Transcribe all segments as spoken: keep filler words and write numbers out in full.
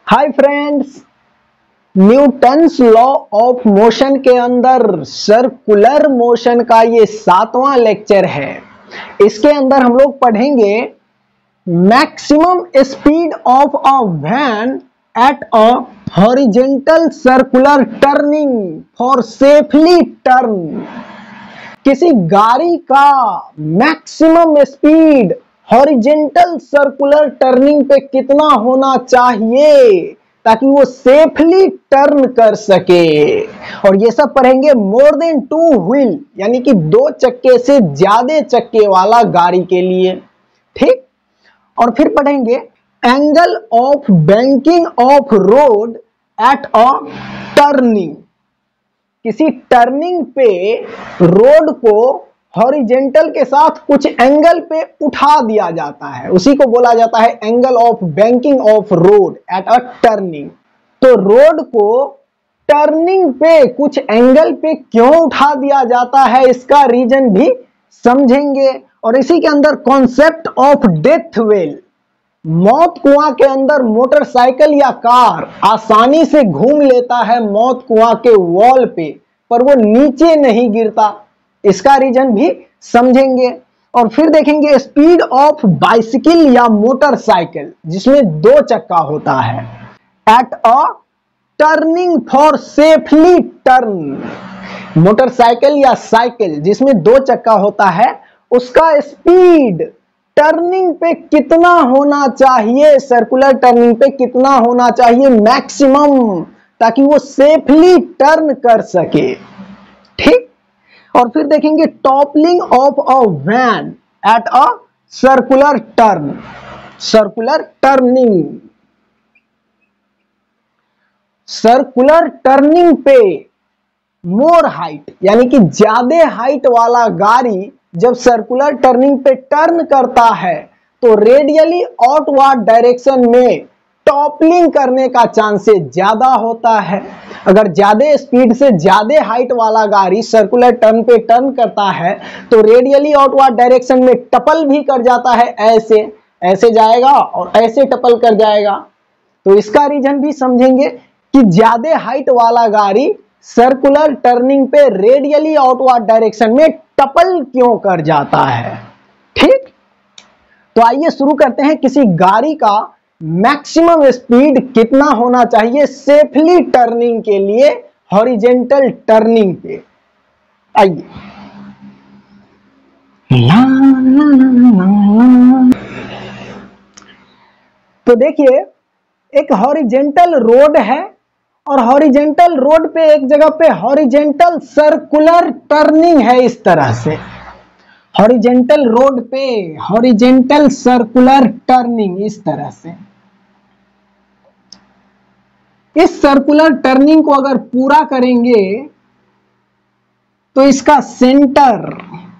Hi friends, Newton's law of motion के अंदर circular motion का ये सातवां लेक्चर है। इसके अंदर हम लोग पढ़ेंगे maximum speed of a van at a horizontal circular turning for safely turn. किसी गाड़ी का maximum speed horizontal circular turning पे कितना होना चाहिए ताकि वो सेफली टर्न कर सके। और ये सब पढ़ेंगे मोर देन टू व्हील यानी कि दो चक्के से ज्यादा चक्के वाला गाड़ी के लिए, ठीक। और फिर पढ़ेंगे angle of banking of road at a turning. किसी टर्निंग पे रोड को हॉरिजेंटल के साथ कुछ एंगल पे उठा दिया जाता है, उसी को बोला जाता है angle of banking of road at a turning. तो रोड को टर्निंग पे कुछ एंगल पे क्यों उठा दिया जाता है, इसका रीजन भी समझेंगे। और इसी के अंदर कॉन्सेप्ट ऑफ डेथ वेल, मौत कुआं के अंदर मोटरसाइकिल या कार आसानी से घूम लेता है मौत कुआं के वॉल पे, पर वो नीचे नहीं गिरता, इसका रीजन भी समझेंगे। और फिर देखेंगे स्पीड ऑफ बाइसिकल या मोटरसाइकिल जिसमें दो चक्का होता है at a turning for safely turn. Motorcycle या साइकिल जिसमें दो चक्का होता है उसका स्पीड टर्निंग पे कितना होना चाहिए, सर्कुलर टर्निंग पे कितना होना चाहिए मैक्सिमम, ताकि वो सेफली टर्न कर सके, ठीक। और फिर देखेंगे toppling of a van at a circular turn, circular turning. Circular turning पे मोर हाइट यानी कि ज्यादा हाइट वाला गाड़ी जब सर्कुलर टर्निंग पे टर्न करता है तो रेडियली आउटवर्ड डायरेक्शन में टॉपलिंग करने का चांसेस ज्यादा होता है। अगर ज्यादा स्पीड से ज्यादा हाइट वाला गाड़ी सर्कुलर टर्न पे टर्न करता है तो रेडियली आउटवर्ड डायरेक्शन में टपल भी कर जाता है, ऐसे ऐसे जाएगा और ऐसे टपल कर जाएगा। तो इसका रीजन भी समझेंगे कि ज्यादा हाइट वाला गाड़ी सर्कुलर टर्निंग पे रेडियली आउटवर्ड डायरेक्शन में टपल क्यों कर जाता है, ठीक। तो आइए शुरू करते हैं। किसी गाड़ी का मैक्सिमम स्पीड कितना होना चाहिए सेफली टर्निंग के लिए हॉरिजेंटल टर्निंग पे, आइए। तो देखिए एक हॉरिजेंटल रोड है और हॉरिजेंटल रोड पे एक जगह पे हॉरिजेंटल सर्कुलर टर्निंग है, इस तरह से हॉरिजेंटल रोड पे हॉरिजेंटल सर्कुलर टर्निंग इस तरह से। इस सर्कुलर टर्निंग को अगर पूरा करेंगे तो इसका सेंटर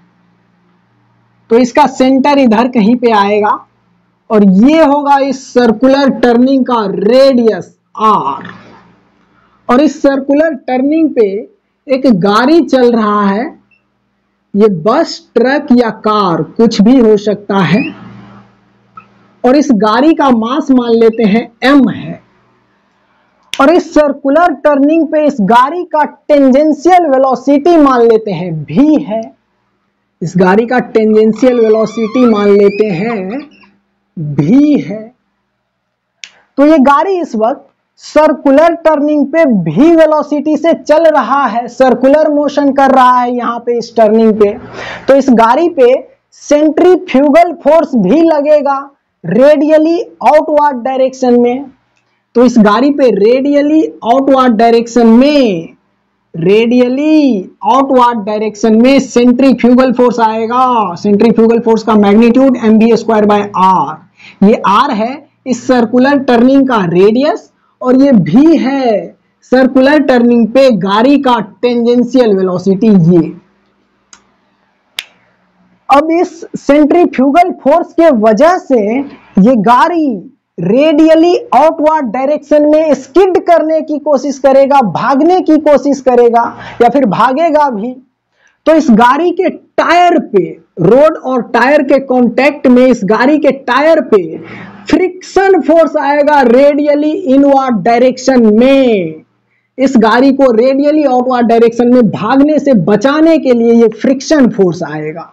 तो इसका सेंटर इधर कहीं पे आएगा और ये होगा इस सर्कुलर टर्निंग का रेडियस आर। और इस सर्कुलर टर्निंग पे एक गाड़ी चल रहा है, ये बस ट्रक या कार कुछ भी हो सकता है। और इस गाड़ी का मास मान लेते हैं एम है। और इस सर्कुलर टर्निंग पे इस गाड़ी का टेंजेंशियल वेलोसिटी मान लेते हैं भी है। इस गाड़ी का टेंजेंशियल वेलोसिटी मान लेते हैं भी है। तो ये गाड़ी इस वक्त सर्कुलर टर्निंग पे भी वेलोसिटी से चल रहा है, सर्कुलर मोशन कर रहा है यहाँ पे इस टर्निंग पे। तो इस गाड़ी पे सेंट्रीफ्यूगल फोर्स भी लगेगा रेडियली आउटवर्ड डायरेक्शन में। तो इस गाड़ी पे रेडियली आउटवर्ड डायरेक्शन में रेडियली आउटवर्ड डायरेक्शन में सेंट्रीफ्यूगल फोर्स आएगा। सेंट्रीफ्यूगल फोर्स का magnitude M we square by are. ये आर है इस सर्कुलर टर्निंग का रेडियस और ये भी है सर्कुलर टर्निंग पे गाड़ी का टेंजेंशियल वेलोसिटी ये। अब इस सेंट्रीफ्यूगल फोर्स के वजह से ये गाड़ी रेडियली आउटवर्ड डायरेक्शन में स्किड करने की कोशिश करेगा, भागने की कोशिश करेगा या फिर भागेगा भी। तो इस गाड़ी के टायर पे, रोड और टायर के कांटेक्ट में इस गाड़ी के टायर पे फ्रिक्शन फोर्स आएगा रेडियली इनवर्ड डायरेक्शन में। इस गाड़ी को रेडियली आउटवर्ड डायरेक्शन में भागने से बचाने के लिए ये फ्रिक्शन फोर्स आएगा।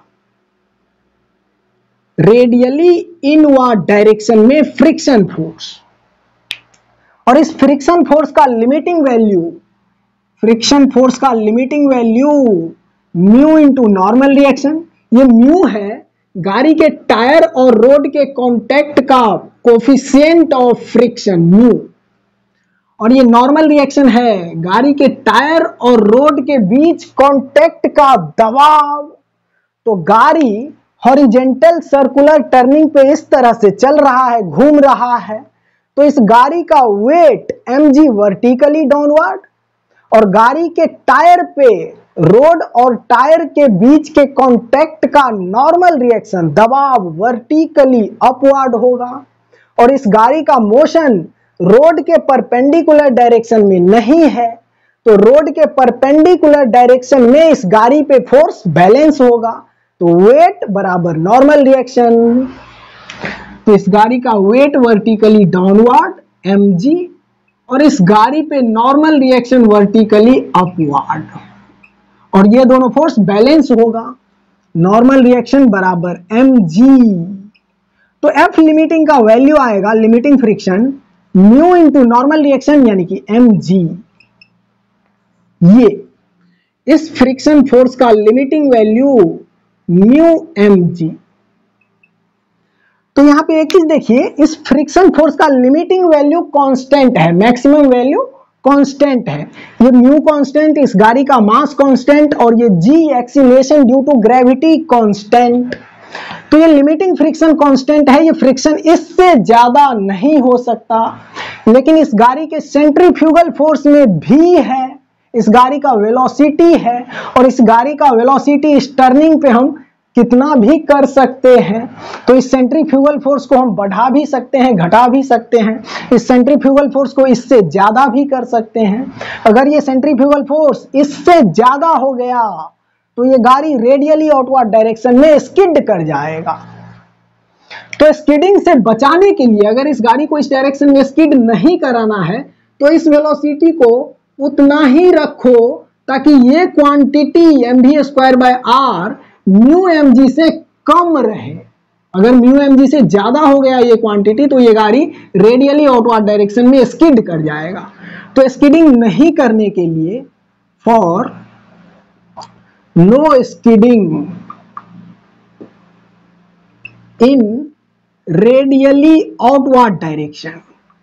रेडियली इनवर्ड डायरेक्शन में फ्रिक्शन फोर्स। और इस फ्रिक्शन फोर्स का लिमिटिंग वैल्यू, फ्रिक्शन फोर्स का limiting value mu into normal reaction. ये म्यू है गाड़ी के टायर और रोड के कांटेक्ट का कोफिशिएंट ऑफ फ्रिक्शन म्यू, और ये नॉर्मल रिएक्शन है गाड़ी के टायर और रोड के बीच कांटेक्ट का दबाव। तो गाड़ी हॉरिजेंटल सर्कुलर टर्निंग पे इस तरह से चल रहा है, घूम रहा है, तो इस गाड़ी का वेट mg वर्टिकली डाउनवर्ड, और गाड़ी के टायर पे रोड और टायर के बीच के कांटेक्ट का नॉर्मल रिएक्शन दबाव वर्टिकली अपवर्ड होगा। और इस गाड़ी का मोशन रोड के परपेंडिकुलर डायरेक्शन में नहीं है, तो रोड के परपेंडिकुलर डायरेक्शन में इस गाड़ी पे फोर्स बैलेंस होगा, तो वेट बराबर नॉर्मल रिएक्शन। तो इस गाड़ी का वेट वर्टिकली डाउनवर्ड mg, और इस गाड़ी पे नॉर्मल रिएक्शन वर्टिकली अपवर्ड, और ये दोनों फोर्स बैलेंस होगा। नॉर्मल रिएक्शन बराबर mg। तो F लिमिटिंग का वैल्यू आएगा, limiting friction mu into normal reaction यानी कि mg। ये इस फ्रिक्शन फोर्स का लिमिटिंग वैल्यू म्यू mg। तो यहां पे एक चीज देखिए, इस फ्रिक्शन फोर्स का लिमिटिंग वैल्यू कांस्टेंट है, मैक्सिमम वैल्यू कांस्टेंट है। ये म्यू कांस्टेंट, इस गाड़ी का मास कांस्टेंट, और ये g acceleration due to gravity constant. तो ये लिमिटिंग फ्रिक्शन कांस्टेंट है, ये फ्रिक्शन इससे ज्यादा नहीं हो सकता। लेकिन इस गाड़ी के सेंट्रीफ्यूगल फोर्स में भी है, इस गाड़ी का वेलोसिटी है, और इस गाड़ी का वेलोसिटी इस टर्निंग पे हम कितना भी कर सकते हैं। तो इस सेंट्रीफ्यूगल फोर्स को हम बढ़ा भी सकते हैं, घटा भी सकते हैं। इस सेंट्रीफ्यूगल फोर्स को इससे ज्यादा भी कर सकते हैं। अगर ये सेंट्रीफ्यूगल फोर्स इससे ज्यादा हो गया तो ये गाड़ी रेडियली आउटवर्ड डायरेक्शन में स्किड कर जाएगा। तो स्किडिंग से बचाने के लिए अगर इस गाड़ी को इस डायरेक्शन में स्किड नहीं कराना है तो इस वेलोसिटी को उतना ही रखो ताकि ये quantity mv square by are mu mg से कम रहे। अगर म्यू mg से ज्यादा हो गया ये क्वांटिटी तो ये गाड़ी रेडियली आउटवर्ड डायरेक्शन में स्किड कर जाएगा। तो स्किडिंग नहीं करने के लिए, for no skidding in radially outward direction,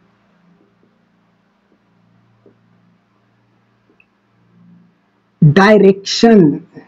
direction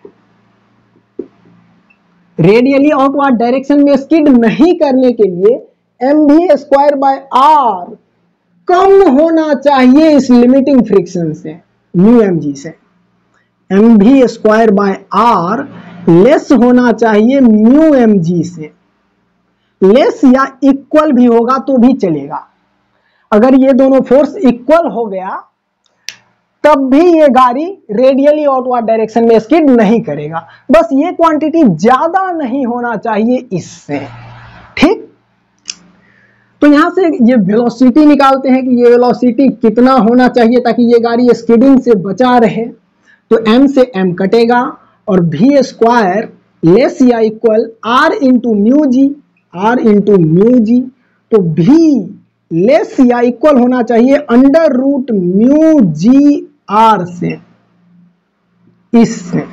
radially outward direction में स्किड नहीं करने के लिए mv स्क्वायर बाय आर कम होना चाहिए इस लिमिटिंग फ्रिक्शन से, म्यू mg से। mv square by R less होना चाहिए म्यू mg से। लेस या इक्वल भी होगा तो भी चलेगा। अगर ये दोनों फोर्स इक्वल हो गया तब भी ये गाड़ी रेडियली आउटवर्ड डायरेक्शन में स्किड नहीं करेगा, बस ये क्वांटिटी ज्यादा नहीं होना चाहिए इससे। ठीक, तो यहां से ये वेलोसिटी निकालते हैं कि ये वेलोसिटी कितना होना चाहिए ताकि ये गाड़ी स्किडिंग से बचा रहे। तो m से m कटेगा और v स्क्वायर लेस या equal r into mu G, R into mu G. तो v लेस या इक्वल होना चाहिए under root mu G R से। इससे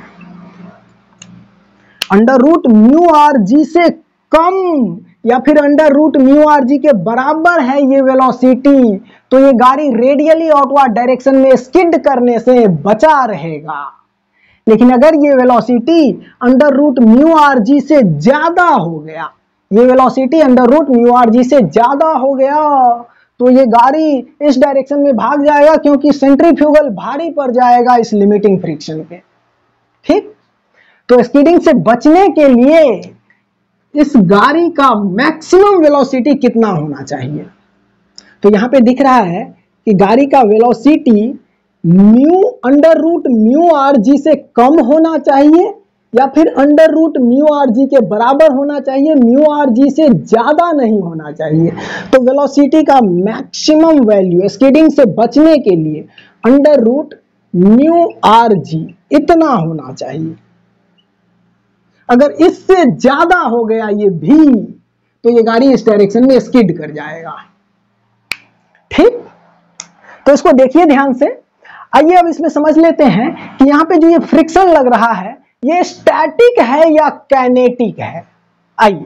under root mu R G से कम या फिर under root mu are G के बराबर है ये वेलोसिटी, तो ये गाड़ी रेडियली आउटवर्ड डायरेक्शन में स्किड करने से बचा रहेगा। लेकिन अगर ये velocity under root mu R G से ज्यादा हो गया, ये velocity under root mu R G से ज्यादा हो गया तो ये गाड़ी इस डायरेक्शन में भाग जाएगा क्योंकि सेंट्रीफ्यूगल भारी पड़ जाएगा इस लिमिटिंग फ्रिक्शन पे। ठीक, तो स्किडिंग से बचने के लिए इस गाड़ी का मैक्सिमम वेलोसिटी कितना होना चाहिए, तो यहां पे दिख रहा है कि गाड़ी का velocity mu under root mu R G से कम होना चाहिए या फिर under root mu are G के बराबर होना चाहिए, म्यू आर जी से ज्यादा नहीं होना चाहिए। तो वेलोसिटी का मैक्सिमम वैल्यू स्किडिंग से बचने के लिए under root mu R G इतना होना चाहिए। अगर इससे ज्यादा हो गया ये भी तो ये गाड़ी इस डायरेक्शन में स्किड कर जाएगा। ठीक, तो इसको देखिए ध्यान से। आइए अब इसमें समझ लेते हैं कि यहां पे जो ये फ्रिक्शन लग रहा है ये स्टैटिक है या काइनेटिक है। आइए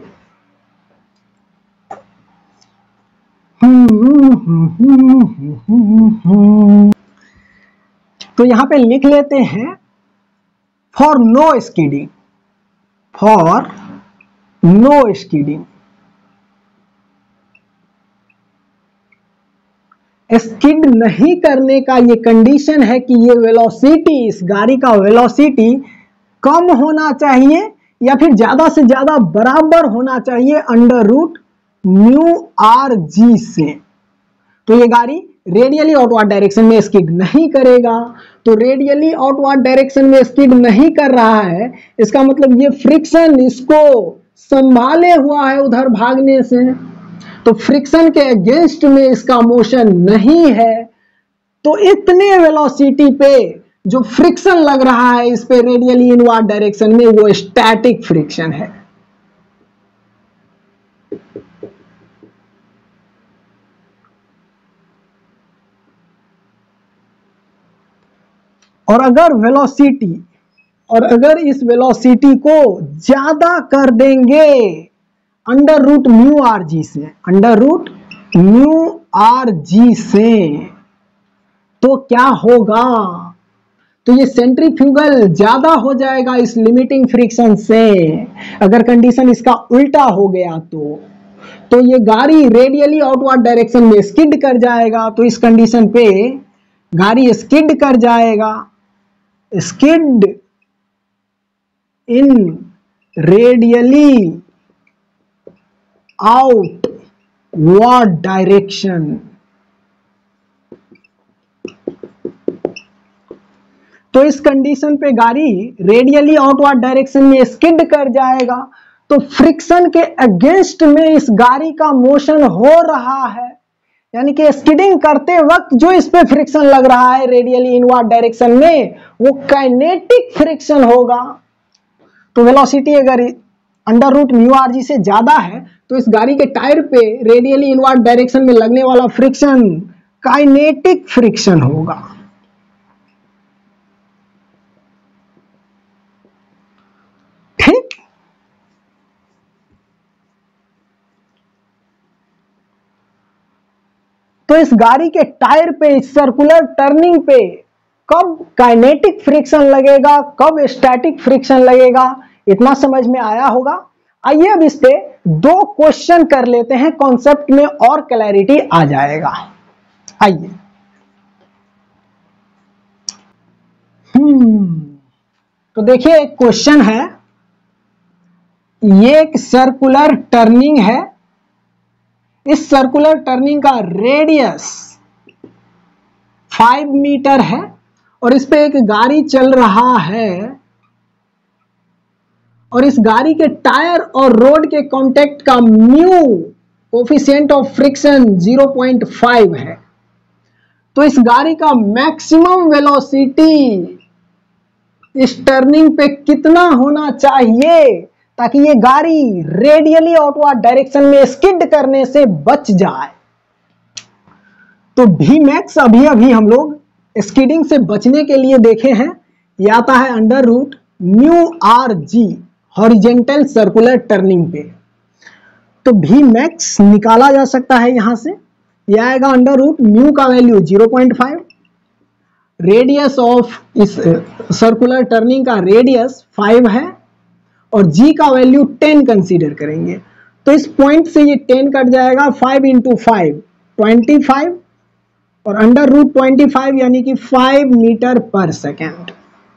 तो यहां पे लिख लेते हैं for no skidding, for no skidding, skid नहीं करने का ये कंडीशन है कि ये वेलोसिटी, इस गाड़ी का वेलोसिटी कम होना चाहिए या फिर ज्यादा से ज्यादा बराबर होना चाहिए under root mu R G से। तो ये गाड़ी रेडियली आउटवर्ड डायरेक्शन में स्किड नहीं करेगा। तो रेडियली आउटवर्ड डायरेक्शन में स्किड नहीं कर रहा है, इसका मतलब ये फ्रिक्शन इसको संभाले हुआ है उधर भागने से, तो फ्रिक्शन के अगेंस्ट में इसका मोशन नहीं है। तो इतने वेलोसिटी पे जो फ्रिक्शन लग रहा है इस पे रेडियली इनवर्ड डायरेक्शन में, वो स्टैटिक फ्रिक्शन है। और अगर वेलोसिटी और अगर इस वेलोसिटी को ज्यादा कर देंगे under root mu R G से, under root mu R G से, तो क्या होगा? तो ये सेंट्रीफ्यूगल ज्यादा हो जाएगा इस लिमिटिंग फ्रिक्शन से। अगर कंडीशन इसका उल्टा हो गया तो तो ये गाड़ी रेडियली आउटवर्ड डायरेक्शन में स्किड कर जाएगा। तो इस कंडीशन पे गाड़ी स्किड कर जाएगा, skid in radially outward direction. तो इस कंडीशन पे गाड़ी रेडियली आउटवर्ड डायरेक्शन में स्किड कर जाएगा। तो फ्रिक्शन के अगेंस्ट में इस गाड़ी का मोशन हो रहा है, यानी कि स्किडिंग करते वक्त जो इस पे फ्रिक्शन लग रहा है रेडियली इनवर्ड डायरेक्शन में, वो काइनेटिक फ्रिक्शन होगा। तो वेलोसिटी अगर under root mu R G से ज्यादा है तो इस गाड़ी के टायर पे रेडियली इनवर्ड डायरेक्शन में लगने वाला फ्रिक्शन काइनेटिक फ्रिक्शन होगा। ठीक, तो इस गाड़ी के टायर पे, इस सर्कुलर टर्निंग पे कब काइनेटिक फ्रिक्शन लगेगा, कब स्टैटिक फ्रिक्शन लगेगा, इतना समझ में आया होगा। आइए अब इस पे दो क्वेश्चन कर लेते हैं, कॉन्सेप्ट में और क्लैरिटी आ जाएगा। आइए हम्म तो देखिए एक क्वेश्चन है, ये एक सर्कुलर टर्निंग है, इस सर्कुलर टर्निंग का रेडियस फाइव मीटर है और इस पे एक गाड़ी चल रहा है और इस गाड़ी के टायर और रोड के कांटेक्ट का mu coefficient of friction zero point five है। तो इस गाड़ी का मैक्सिमम वेलोसिटी इस टर्निंग पे कितना होना चाहिए ताकि ये गाड़ी रेडियली आउटवर्ड डायरेक्शन में स्किड करने से बच जाए? तो भी मैक्स अभी अभी हम लोग स्किडिंग से बचने के लिए देखे हैं, ये आता है under root mu are G horizontal circular turning पे। तो भी मैक्स निकाला जा सकता है यहां से, यह आएगा अंडर रूट म्यू का value zero point five, radius of इस सर्कुलर टर्निंग का रेडियस फाइव है और जी का वैल्यू टेन कंसीडर करेंगे। तो इस पॉइंट से ये टेन कट जाएगा, five into five twenty five और अंडर रूट ट्वेंटी फाइव यानी कि फाइव मीटर पर सेकेंड।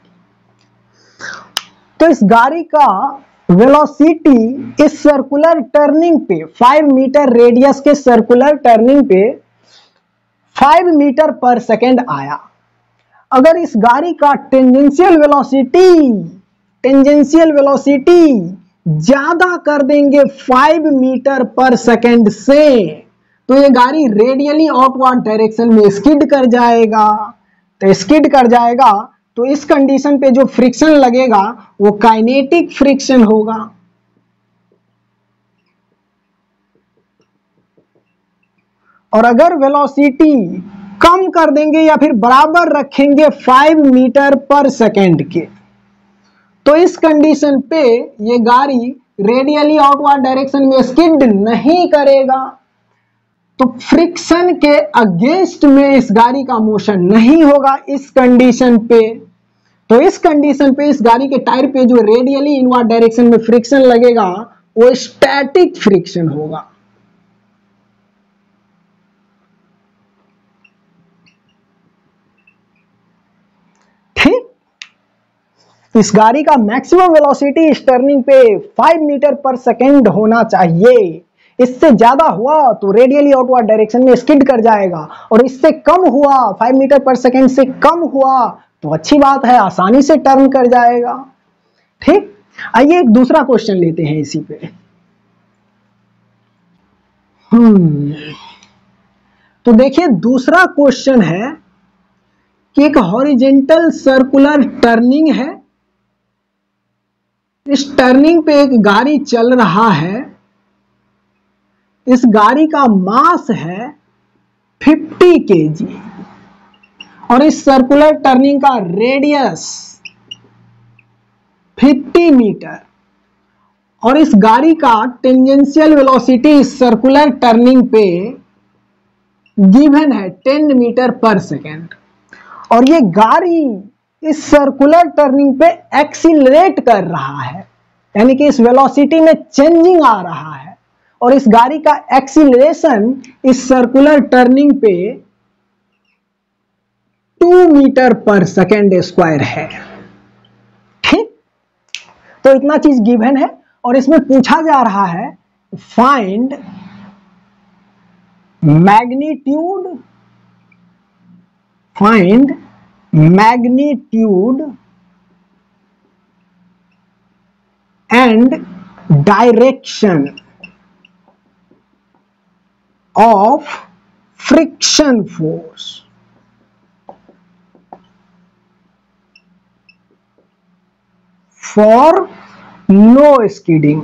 तो इस गाड़ी का वेलोसिटी इस सर्कुलर टर्निंग पे फाइव मीटर रेडियस के सर्कुलर टर्निंग पे फाइव मीटर पर सेकेंड आया। अगर इस गाड़ी का टेंजेंशियल वेलोसिटी टेंजेंशियल वेलोसिटी ज्यादा कर देंगे फाइव मीटर पर सेकेंड से, तो ये गाड़ी रेडियली आउटवर्ड डायरेक्शन में स्किड कर जाएगा। तो स्किड कर जाएगा तो इस कंडीशन पे जो फ्रिक्शन लगेगा वो काइनेटिक फ्रिक्शन होगा। और अगर वेलोसिटी कम कर देंगे या फिर बराबर रखेंगे फाइव मीटर पर सेकेंड के, तो इस कंडीशन पे ये गाड़ी रेडियली आउटवर्ड डायरेक्शन में स्किड नहीं करेगा। तो फ्रिक्शन के अगेंस्ट में इस गाड़ी का मोशन नहीं होगा इस कंडीशन पे। तो इस कंडीशन पे इस गाड़ी के टायर पे जो रेडियली इनवर्ड डायरेक्शन में फ्रिक्शन लगेगा वो स्टैटिक फ्रिक्शन होगा। ठीक, इस गाड़ी का मैक्सिमम वेलोसिटी इस टर्निंग पे फाइव मीटर पर सेकेंड होना चाहिए। इससे ज्यादा हुआ तो रेडियली आउटवर्ड डायरेक्शन में स्किड कर जाएगा, और इससे कम हुआ, फाइव मीटर पर सेकेंड से कम हुआ तो अच्छी बात है, आसानी से टर्न कर जाएगा। ठीक, आइए एक दूसरा क्वेश्चन लेते हैं इसी पे। हम्म तो देखिए दूसरा क्वेश्चन है कि एक हॉरिजेंटल सर्कुलर टर्निंग है। इस टर्निंग पे एक गाड़ी चल रहा है। इस गाड़ी का मास है फिफ्टी केजी और इस सर्कुलर टर्निंग का रेडियस फिफ्टी मीटर, और इस गाड़ी का टेंजेंशियल वेलोसिटी इस सर्कुलर टर्निंग पे गिवन है टेन मीटर पर सेकेंड, और ये गाड़ी इस सर्कुलर टर्निंग पे एक्सीलरेट कर रहा है, यानी कि इस वेलोसिटी में चेंजिंग आ रहा है, और इस गाड़ी का एक्सीलरेशन इस सर्कुलर टर्निंग पे two metre per second square है। ठीक, तो इतना चीज गिवन है और इसमें पूछा जा रहा है find magnitude find magnitude and direction of friction force for no skidding.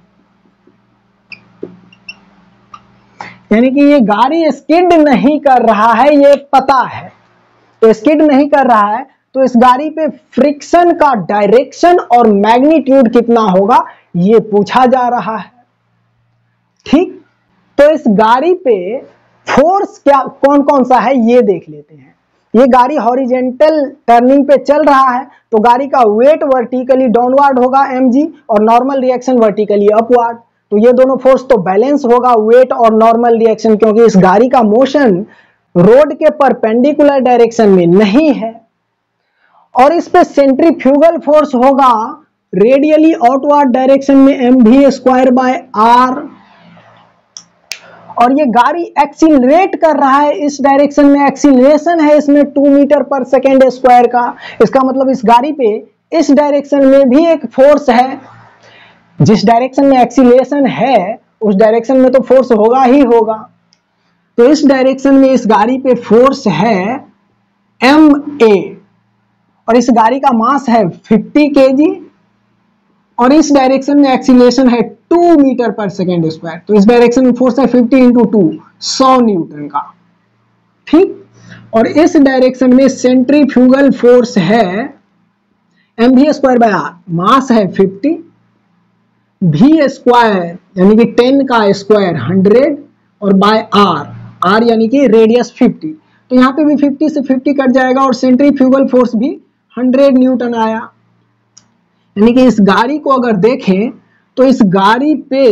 यानी कि ये गाड़ी स्किड नहीं कर रहा है, ये पता है, तो स्किड नहीं कर रहा है तो इस गाड़ी पे फ्रिक्शन का डायरेक्शन और मैग्नीट्यूड कितना होगा ये पूछा जा रहा है। ठीक, तो इस गाड़ी पे फोर्स क्या कौन कौन सा है ये देख लेते हैं। ये गाड़ी हॉरिजेंटल टर्निंग पे चल रहा है तो गाड़ी का वेट वर्टिकली डाउनवर्ड होगा mg और नॉर्मल रिएक्शन वर्टिकली अपवर्ड, तो ये दोनों फोर्स तो बैलेंस होगा, वेट और नॉर्मल रिएक्शन, क्योंकि इस गाड़ी का मोशन रोड के परपेंडिकुलर डायरेक्शन में नहीं है। और इस पे सेंट्रीफ्यूगल फोर्स होगा रेडियली आउटवर्ड डायरेक्शन में M we square by are, और ये गाड़ी एक्सीलरेट कर रहा है इस डायरेक्शन में, एक्सीलरेशन है इसमें two metre per second square का। इसका मतलब इस गाड़ी पे इस डायरेक्शन में भी एक फोर्स है, जिस डायरेक्शन में एक्सीलरेशन है उस डायरेक्शन में तो फोर्स होगा ही होगा। तो इस डायरेक्शन में इस गाड़ी पे फोर्स है एम ए, और इस गाड़ी का मास है फिफ्टी केजी, और इस डायरेक्शन में एक्सीलरेशन है two metre per second square, तो इस डायरेक्शन में फोर्स है फिफ्टी इंटू टू सौ न्यूटन का। ठीक, और इस डायरेक्शन में सेंट्रीफ्यूगल फोर्स है m we square by r, mass है फिफ्टी, भी स्क्वायर यानी कि टेन का स्क्वायर हंड्रेड, और बाय आर, आर यानी कि रेडियस फिफ्टी, तो यहाँ पे भी फिफ्टी से फिफ्टी कट जाएगा और सेंट्रीफ्यूगल फोर्स भी हंड्रेड न्यूटन आया। यानी कि इस गाड़ी को अगर देखें तो इस गाड़ी पे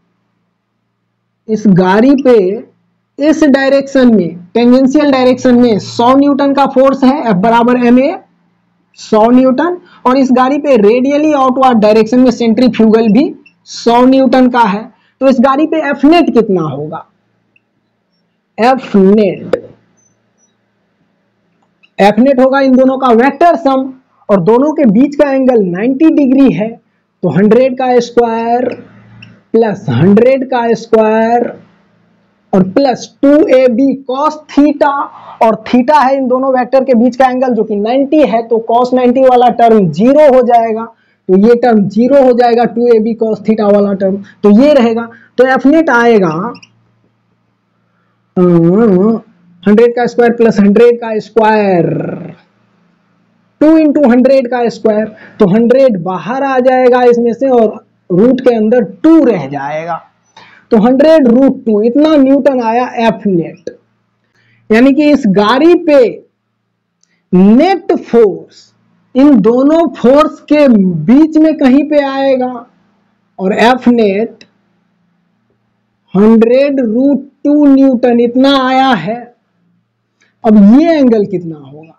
इस गाड़ी पे इस डायरेक्शन में टेंजेंशियल डायरेक्शन में सौ न्यूटन का फोर्स है, F बराबर एम ए सौ न्यूटन, और इस गाड़ी पे रेडियली आउटवर्ड डायरेक्शन में सेंट्रीफ्यूगल भी सौ न्यूटन का है। तो इस गाड़ी पे एफ नेट कितना होगा, एफ नेट एफ नेट होगा इन दोनों का वेक्टर सम, और दोनों के बीच का एंगल नब्बे डिग्री है, तो हंड्रेड का स्क्वायर प्लस हंड्रेड का स्क्वायर और plus two a b cos theta, और थीटा है इन दोनों वेक्टर के बीच का एंगल जो कि नब्बे है, तो कॉस नब्बे वाला टर्म जीरो हो जाएगा, तो ये टर्म जीरो हो जाएगा, two a b cos theta वाला टर्म, तो ये रहेगा। तो एफ नेट आएगा हंड्रेड का स्क्वायर प्लस हंड्रेड का स्क्वायर, टू इंटू हंड्रेड का स्क्वायर, तो हंड्रेड बाहर आ जाएगा इसमें से और रूट के अंदर टू रह जाएगा, तो हंड्रेड रूट टू, इतना न्यूटन आया एफ नेट। यानी कि इस गाड़ी पे नेट फोर्स इन दोनों फोर्स के बीच में कहीं पे आएगा, और F net hundred root two newton इतना आया है। अब ये एंगल कितना होगा,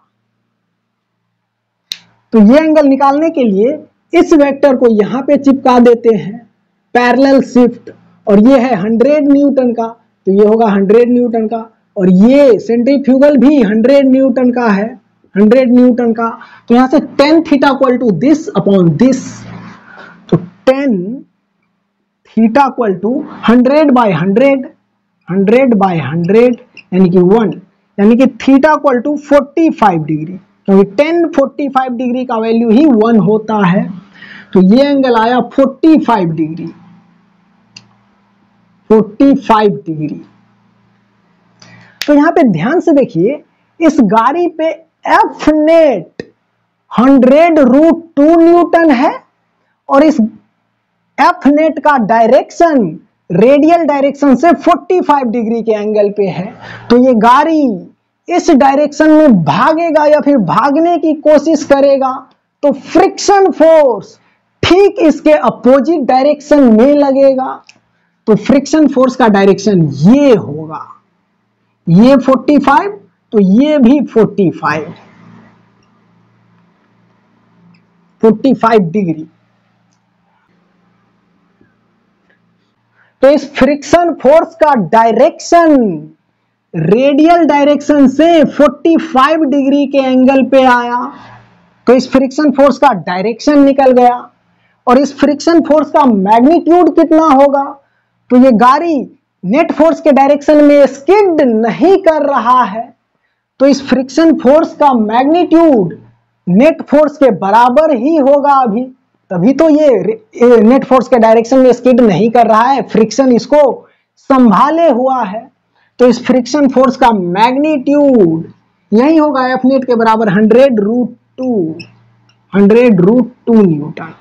तो ये एंगल निकालने के लिए इस वेक्टर को यहां पे चिपका देते हैं पैरेलल शिफ्ट, और ये है हंड्रेड न्यूटन का, तो ये होगा हंड्रेड न्यूटन का, और ये सेंट्रीफ्यूगल भी हंड्रेड न्यूटन का है, हंड्रेड न्यूटन का, तो यहां से tan theta equal to this upon this, तो tan theta equal to hundred by hundred, hundred by hundred यानी कि वन, यानी कि theta equal to forty five degree, क्योंकि टेन फोर्टी फाइव डिग्री का वैल्यू ही वन होता है, तो ये एंगल आया forty five degree, forty five degree. तो यहां पे ध्यान से देखिए, इस गाड़ी पे F net hundred root two newton है, और इस एफ नेट का डायरेक्शन रेडियल डायरेक्शन से फोर्टी फाइव डिग्री के एंगल पे है, तो ये गाड़ी इस डायरेक्शन में भागेगा या फिर भागने की कोशिश करेगा, तो फ्रिक्शन फोर्स ठीक इसके अपोजिट डायरेक्शन में लगेगा, तो फ्रिक्शन फोर्स का डायरेक्शन ये होगा, ये फोर्टी फाइव, तो ये भी forty five, forty five degree. तो इस फ्रिक्शन फोर्स का डायरेक्शन रेडियल डायरेक्शन से फोर्टी फाइव डिग्री के एंगल पे आया, तो इस फ्रिक्शन फोर्स का डायरेक्शन निकल गया, और इस फ्रिक्शन फोर्स का मैग्नीट्यूड कितना होगा, तो ये गाड़ी नेट फोर्स के डायरेक्शन में स्किड नहीं कर रहा है, तो इस फ्रिक्शन फोर्स का मैग्नीट्यूड नेट फोर्स के बराबर ही होगा अभी, तभी तो ये नेट फोर्स के डायरेक्शन में स्किड नहीं कर रहा है, फ्रिक्शन इसको संभाले हुआ है, तो इस फ्रिक्शन फोर्स का मैग्नीट्यूड यही होगा एफ नेट के बराबर hundred root two, hundred root two newton.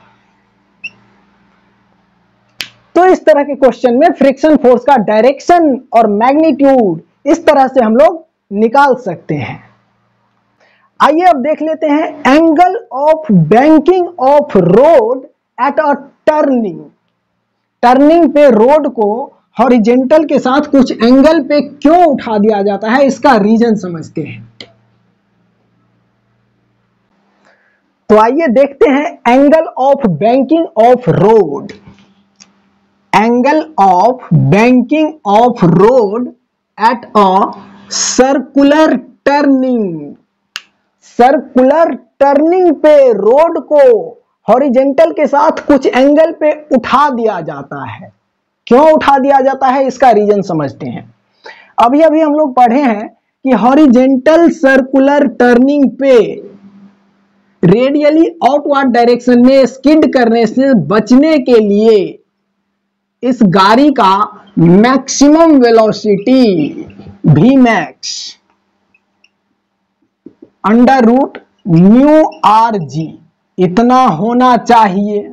तो इस तरह के क्वेश्चन में फ्रिक्शन फोर्स का डायरेक्शन और मैग्नीट्यूड इस तरह से हम लोग निकाल सकते हैं। आइए अब देख लेते हैं angle of banking of road at a turning. Turning पे रोड को हॉरिजेंटल के साथ कुछ एंगल पे क्यों उठा दिया जाता है, इसका रीजन समझते हैं। तो आइए देखते हैं angle of banking of road. Angle of banking of road at a circular turning. Circular turning पे रोड को हॉरिजेंटल के साथ कुछ एंगल पे उठा दिया जाता है। क्यों उठा दिया जाता है, इसका रीजन समझते हैं। अभी अभी हम लोग पढ़े हैं कि हॉरिजेंटल सर्कुलर टर्निंग पे रेडियली आउटवर्ड डायरेक्शन में स्किड करने से बचने के लिए इस गाड़ी का maximum velocity v max under root mu R G इतना होना चाहिए।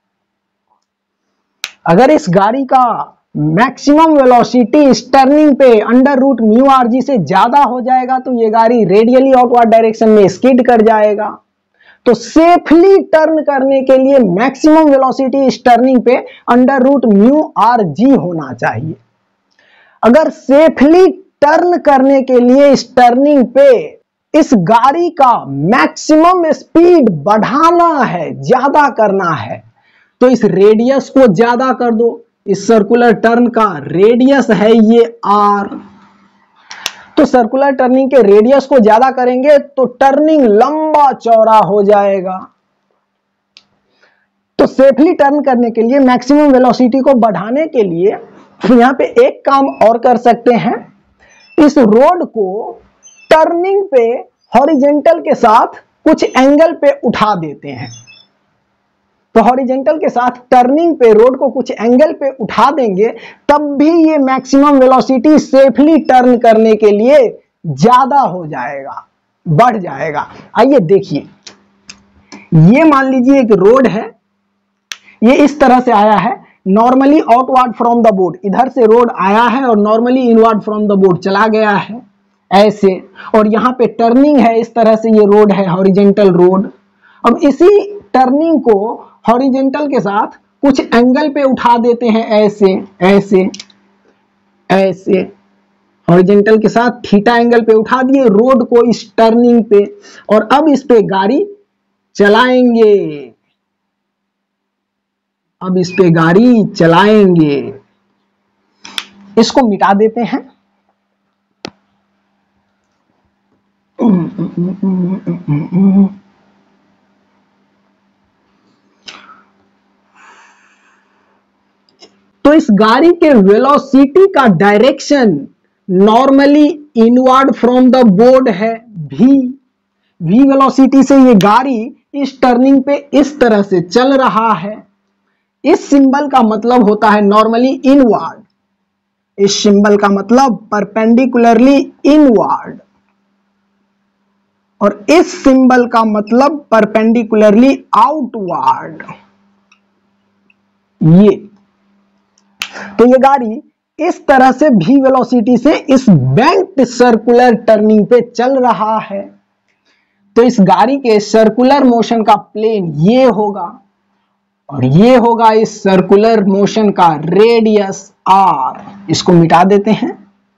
अगर इस गाड़ी का मैक्सिमम वेलोसिटी इस टर्निंग पे under root mu R G से ज्यादा हो जाएगा तो ये गाड़ी रेडियली आउटवर्ड डायरेक्शन में स्किड कर जाएगा। तो सेफली टर्न करने के लिए मैक्सिमम वेलोसिटी इस टर्निंग पे under root mu are g होना चाहिए। अगर सेफली टर्न करने के लिए इस टर्निंग पे इस गाड़ी का मैक्सिमम स्पीड बढ़ाना है, ज्यादा करना है, तो इस रेडियस को ज्यादा कर दो। इस सर्कुलर टर्न का रेडियस है ये आर, तो सर्कुलर टर्निंग के रेडियस को ज्यादा करेंगे तो टर्निंग लंबा चौड़ा हो जाएगा। तो सेफली टर्न करने के लिए, मैक्सिमम वेलोसिटी को बढ़ाने के लिए यहां पे एक काम और कर सकते हैं, इस रोड को टर्निंग पे हॉरिजेंटल के साथ कुछ एंगल पे उठा देते हैं। तो हॉरिजेंटल के साथ टर्निंग पे रोड को कुछ एंगल पे उठा देंगे, तब भी ये मैक्सिमम वेलोसिटी सेफली टर्न करने के लिए ज्यादा हो जाएगा, बढ़ जाएगा। आइए देखिए, ये मान लीजिए एक रोड है, ये इस तरह से आया है, normally outward from the board, इधर से रोड आया है और normally inward from the board चला गया है ऐसे, और यहाँ पे टर्निंग है, इस तरह से ये रोड है, हॉरिजेंटल रोड। अब इसी टर्निंग को हॉरिजेंटल के साथ कुछ एंगल पे उठा देते हैं, ऐसे ऐसे ऐसे, हॉरिजेंटल के साथ थीटा एंगल पे उठा दिए रोड को इस टर्निंग पे, और अब इस पे गाड़ी चलाएंगे, अब इस पे गाड़ी चलाएंगे। इसको मिटा देते हैं। तो इस गाड़ी के वेलोसिटी का direction normally inward from the board है, v v वेलोसिटी से ये गाड़ी इस टर्निंग पे इस तरह से चल रहा है। इस सिंबल का मतलब होता है नॉर्मली इनवर्ड, इस सिंबल का मतलब परपेंडिकुलरली इनवर्ड, और इस सिंबल का मतलब परपेंडिकुलरली आउटवर्ड। ये तो ये गाड़ी इस तरह से v वेलोसिटी से इस बेंट सर्कुलर टर्निंग पे चल रहा है। तो इस गाड़ी के सर्कुलर मोशन का प्लेन ये होगा, और ये होगा इस सर्कुलर मोशन का रेडियस r। इसको मिटा देते हैं।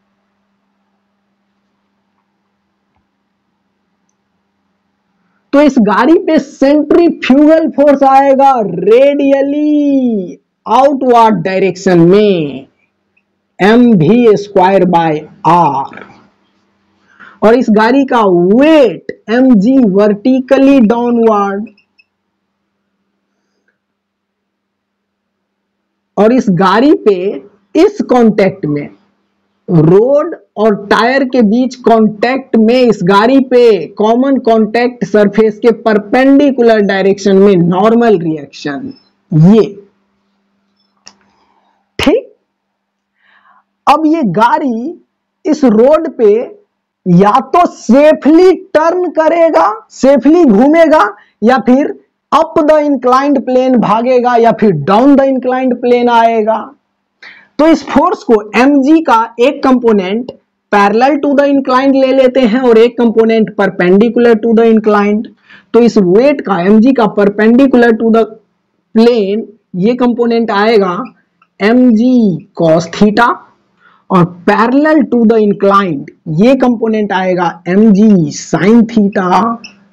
तो इस गाड़ी पे सेंट्रीफ्यूगल फोर्स आएगा रेडियली आउटवर्ड डायरेक्शन में, M we square by are, और इस गाड़ी का weight m g vertically downward, और इस गाड़ी पे इस कांटेक्ट में, रोड और टायर के बीच कांटेक्ट में, इस गाड़ी पे कॉमन कांटेक्ट सरफेस के परपेंडिकुलर डायरेक्शन में नॉर्मल रिएक्शन, ये ठीक। अब ये गाड़ी इस रोड पे या तो सेफली टर्न करेगा, सेफली घूमेगा, या फिर अप द इंक्लाइंड प्लेन भागेगा, या फिर डाउन द इंक्लाइंड प्लेन आएगा। तो इस फोर्स को mg का एक component parallel to the inclined ले लेते हैं और एक component perpendicular to the inclined. तो इस वेट का mg का परपेंडिकुलर टू द प्लेन ये कंपोनेंट आएगा mg cos थीटा, और पैरेलल टू द इंक्लाइंड ये कंपोनेंट आएगा mg sin थीटा।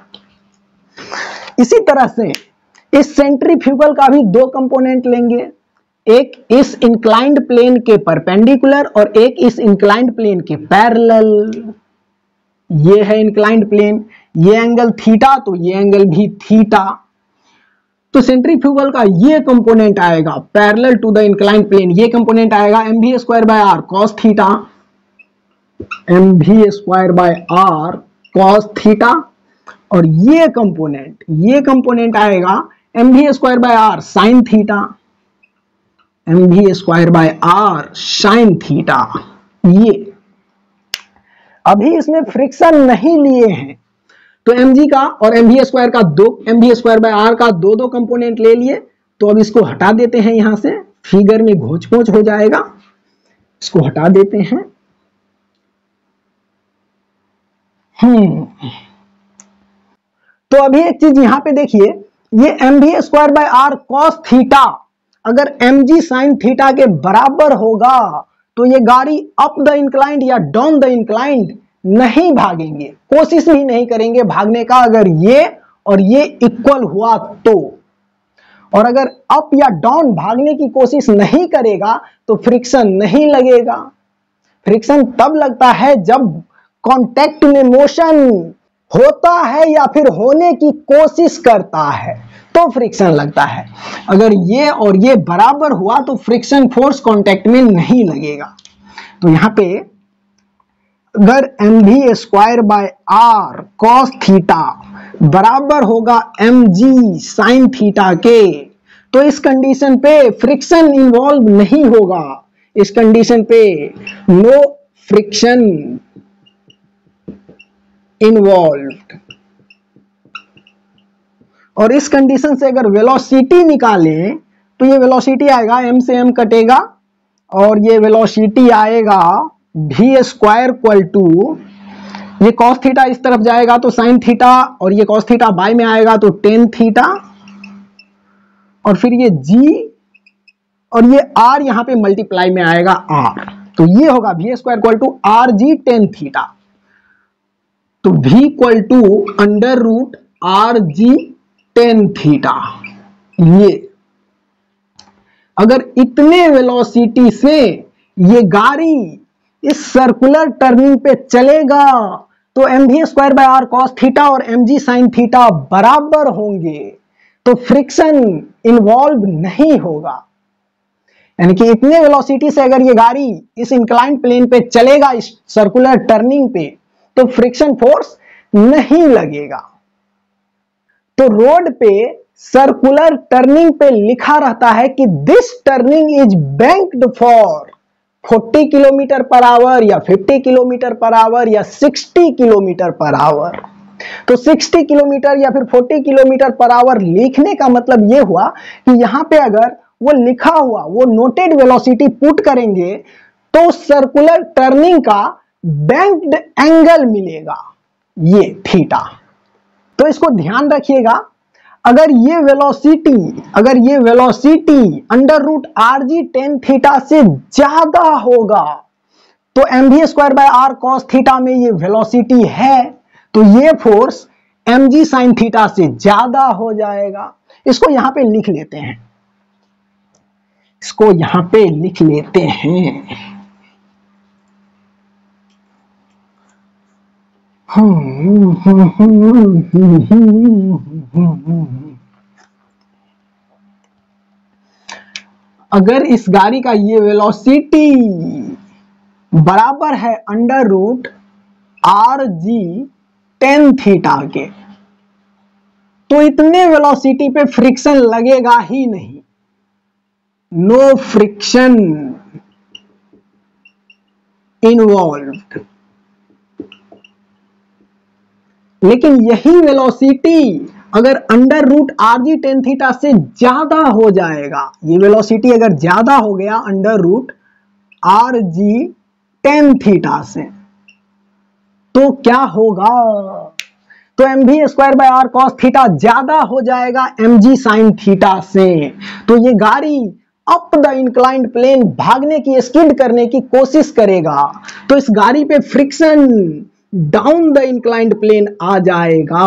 इसी तरह से इस सेंट्रीफ्यूगल का भी दो कंपोनेंट लेंगे, एक इस इंक्लाइंड प्लेन के परपेंडिकुलर और एक इस इंक्लाइंड प्लेन के पैरेलल। ये है इंक्लाइंड प्लेन, ये एंगल थीटा, तो ये एंगल भी थीटा। तो सेंट्रीफ्यूगल का ये कंपोनेंट आएगा parallel to the inclined plane, ये कंपोनेंट आएगा M we square by are cos theta, m we square by are cos theta, और ये कंपोनेंट ये कंपोनेंट आएगा M we square by r sine theta, m we square by r sine theta. ये अभी इसमें friction नहीं लिए हैं, तो mg का और एम वी स्क्वायर का दो m we square by r का दो दो कंपोनेंट ले लिए। तो अब इसको हटा देते हैं, यहां से फिगर में घोच पोच हो जाएगा, इसको हटा देते हैं। हम्म तो अभी एक चीज यहां पे देखिए, ये M we square by are cos theta अगर mg साइन थीटा के बराबर होगा तो ये गाड़ी अप द इंक्लाइंड या डाउन द इंक्लाइंड नहीं भागेंगे, कोशिश भी नहीं करेंगे भागने का अगर ये और ये इक्वल हुआ तो। और अगर अप या डाउन भागने की कोशिश नहीं करेगा तो फ्रिक्शन नहीं लगेगा। फ्रिक्शन तब लगता है जब कांटेक्ट में मोशन होता है या फिर होने की कोशिश करता है तो फ्रिक्शन लगता है। अगर ये और ये बराबर हुआ तो फ्रिक्शन फोर्स कांटेक्ट में नहीं लगेगा। तो यहां पे अगर m we square by are cos theta बराबर होगा एम जी साइन थीटा के, तो इस कंडीशन पे फ्रिक्शन इन्वॉल्व नहीं होगा। इस कंडीशन पे नो फ्रिक्शन इन्वॉल्व। और इस कंडीशन से अगर वेलोसिटी निकालें तो ये वेलोसिटी आएगा m से m कटेगा और ये वेलोसिटी आएगा v स्क्वायर इक्वल टू, ये cos थीटा इस तरफ जाएगा तो sin थीटा और ये cos थीटा बाय में आएगा तो tan थीटा और फिर ये g और ये r यहां पे मल्टीप्लाई में आएगा r, तो ये होगा v square equal to R G tan theta. तो v equal to under root R G tan theta. ये अगर इतने वेलोसिटी से ये गाड़ी इस सर्कुलर टर्निंग पे चलेगा तो m we square by are cos theta और एम जी साइन थीटा बराबर होंगे, तो फ्रिक्शन इन्वॉल्व नहीं होगा। यानी कि इतने वेलोसिटी से अगर ये गाड़ी इस इंक्लाइंड प्लेन पे चलेगा इस सर्कुलर टर्निंग पे तो फ्रिक्शन फोर्स नहीं लगेगा। तो रोड पे सर्कुलर टर्निंग पे लिखा रहता है कि this turning is banked for forty kilometer per hour या फिफ्टी किलोमीटर पर आवर या सिक्सटी किलोमीटर पर आवर। तो सिक्सटी किलोमीटर या फिर फोर्टी किलोमीटर पर आवर लिखने का मतलब यह हुआ कि यहां पे अगर वो लिखा हुआ वो नोटेड वेलोसिटी पुट करेंगे तो सर्कुलर टर्निंग का बैंक्ड एंगल मिलेगा, ये थीटा। तो इसको ध्यान रखिएगा, अगर ये वेलोसिटी अगर ये velocity under root R G tan theta से ज्यादा होगा तो m we square by are cos theta में ये वेलोसिटी है तो ये फोर्स एम जी साइन थीटा से ज्यादा हो जाएगा। इसको यहां पे लिख लेते हैं, इसको यहां पे लिख लेते हैं। अगर इस गाड़ी का ये वेलोसिटी बराबर है under root R G tan theta के तो इतने वेलोसिटी पे फ्रिक्शन लगेगा ही नहीं, नो फ्रिक्शन इन्वॉल्व्ड। लेकिन यही वेलोसिटी अगर under root R G tan theta से ज्यादा हो जाएगा, ये वेलोसिटी अगर ज्यादा हो गया under root R G tan theta से तो क्या होगा, तो m we square by are cos theta ज्यादा हो जाएगा एम जी साइन थीटा से। तो ये गाड़ी अप द इंक्लाइंड प्लेन भागने की स्किड करने की कोशिश करेगा तो इस गाड़ी पे friction down the inclined plane आ जाएगा।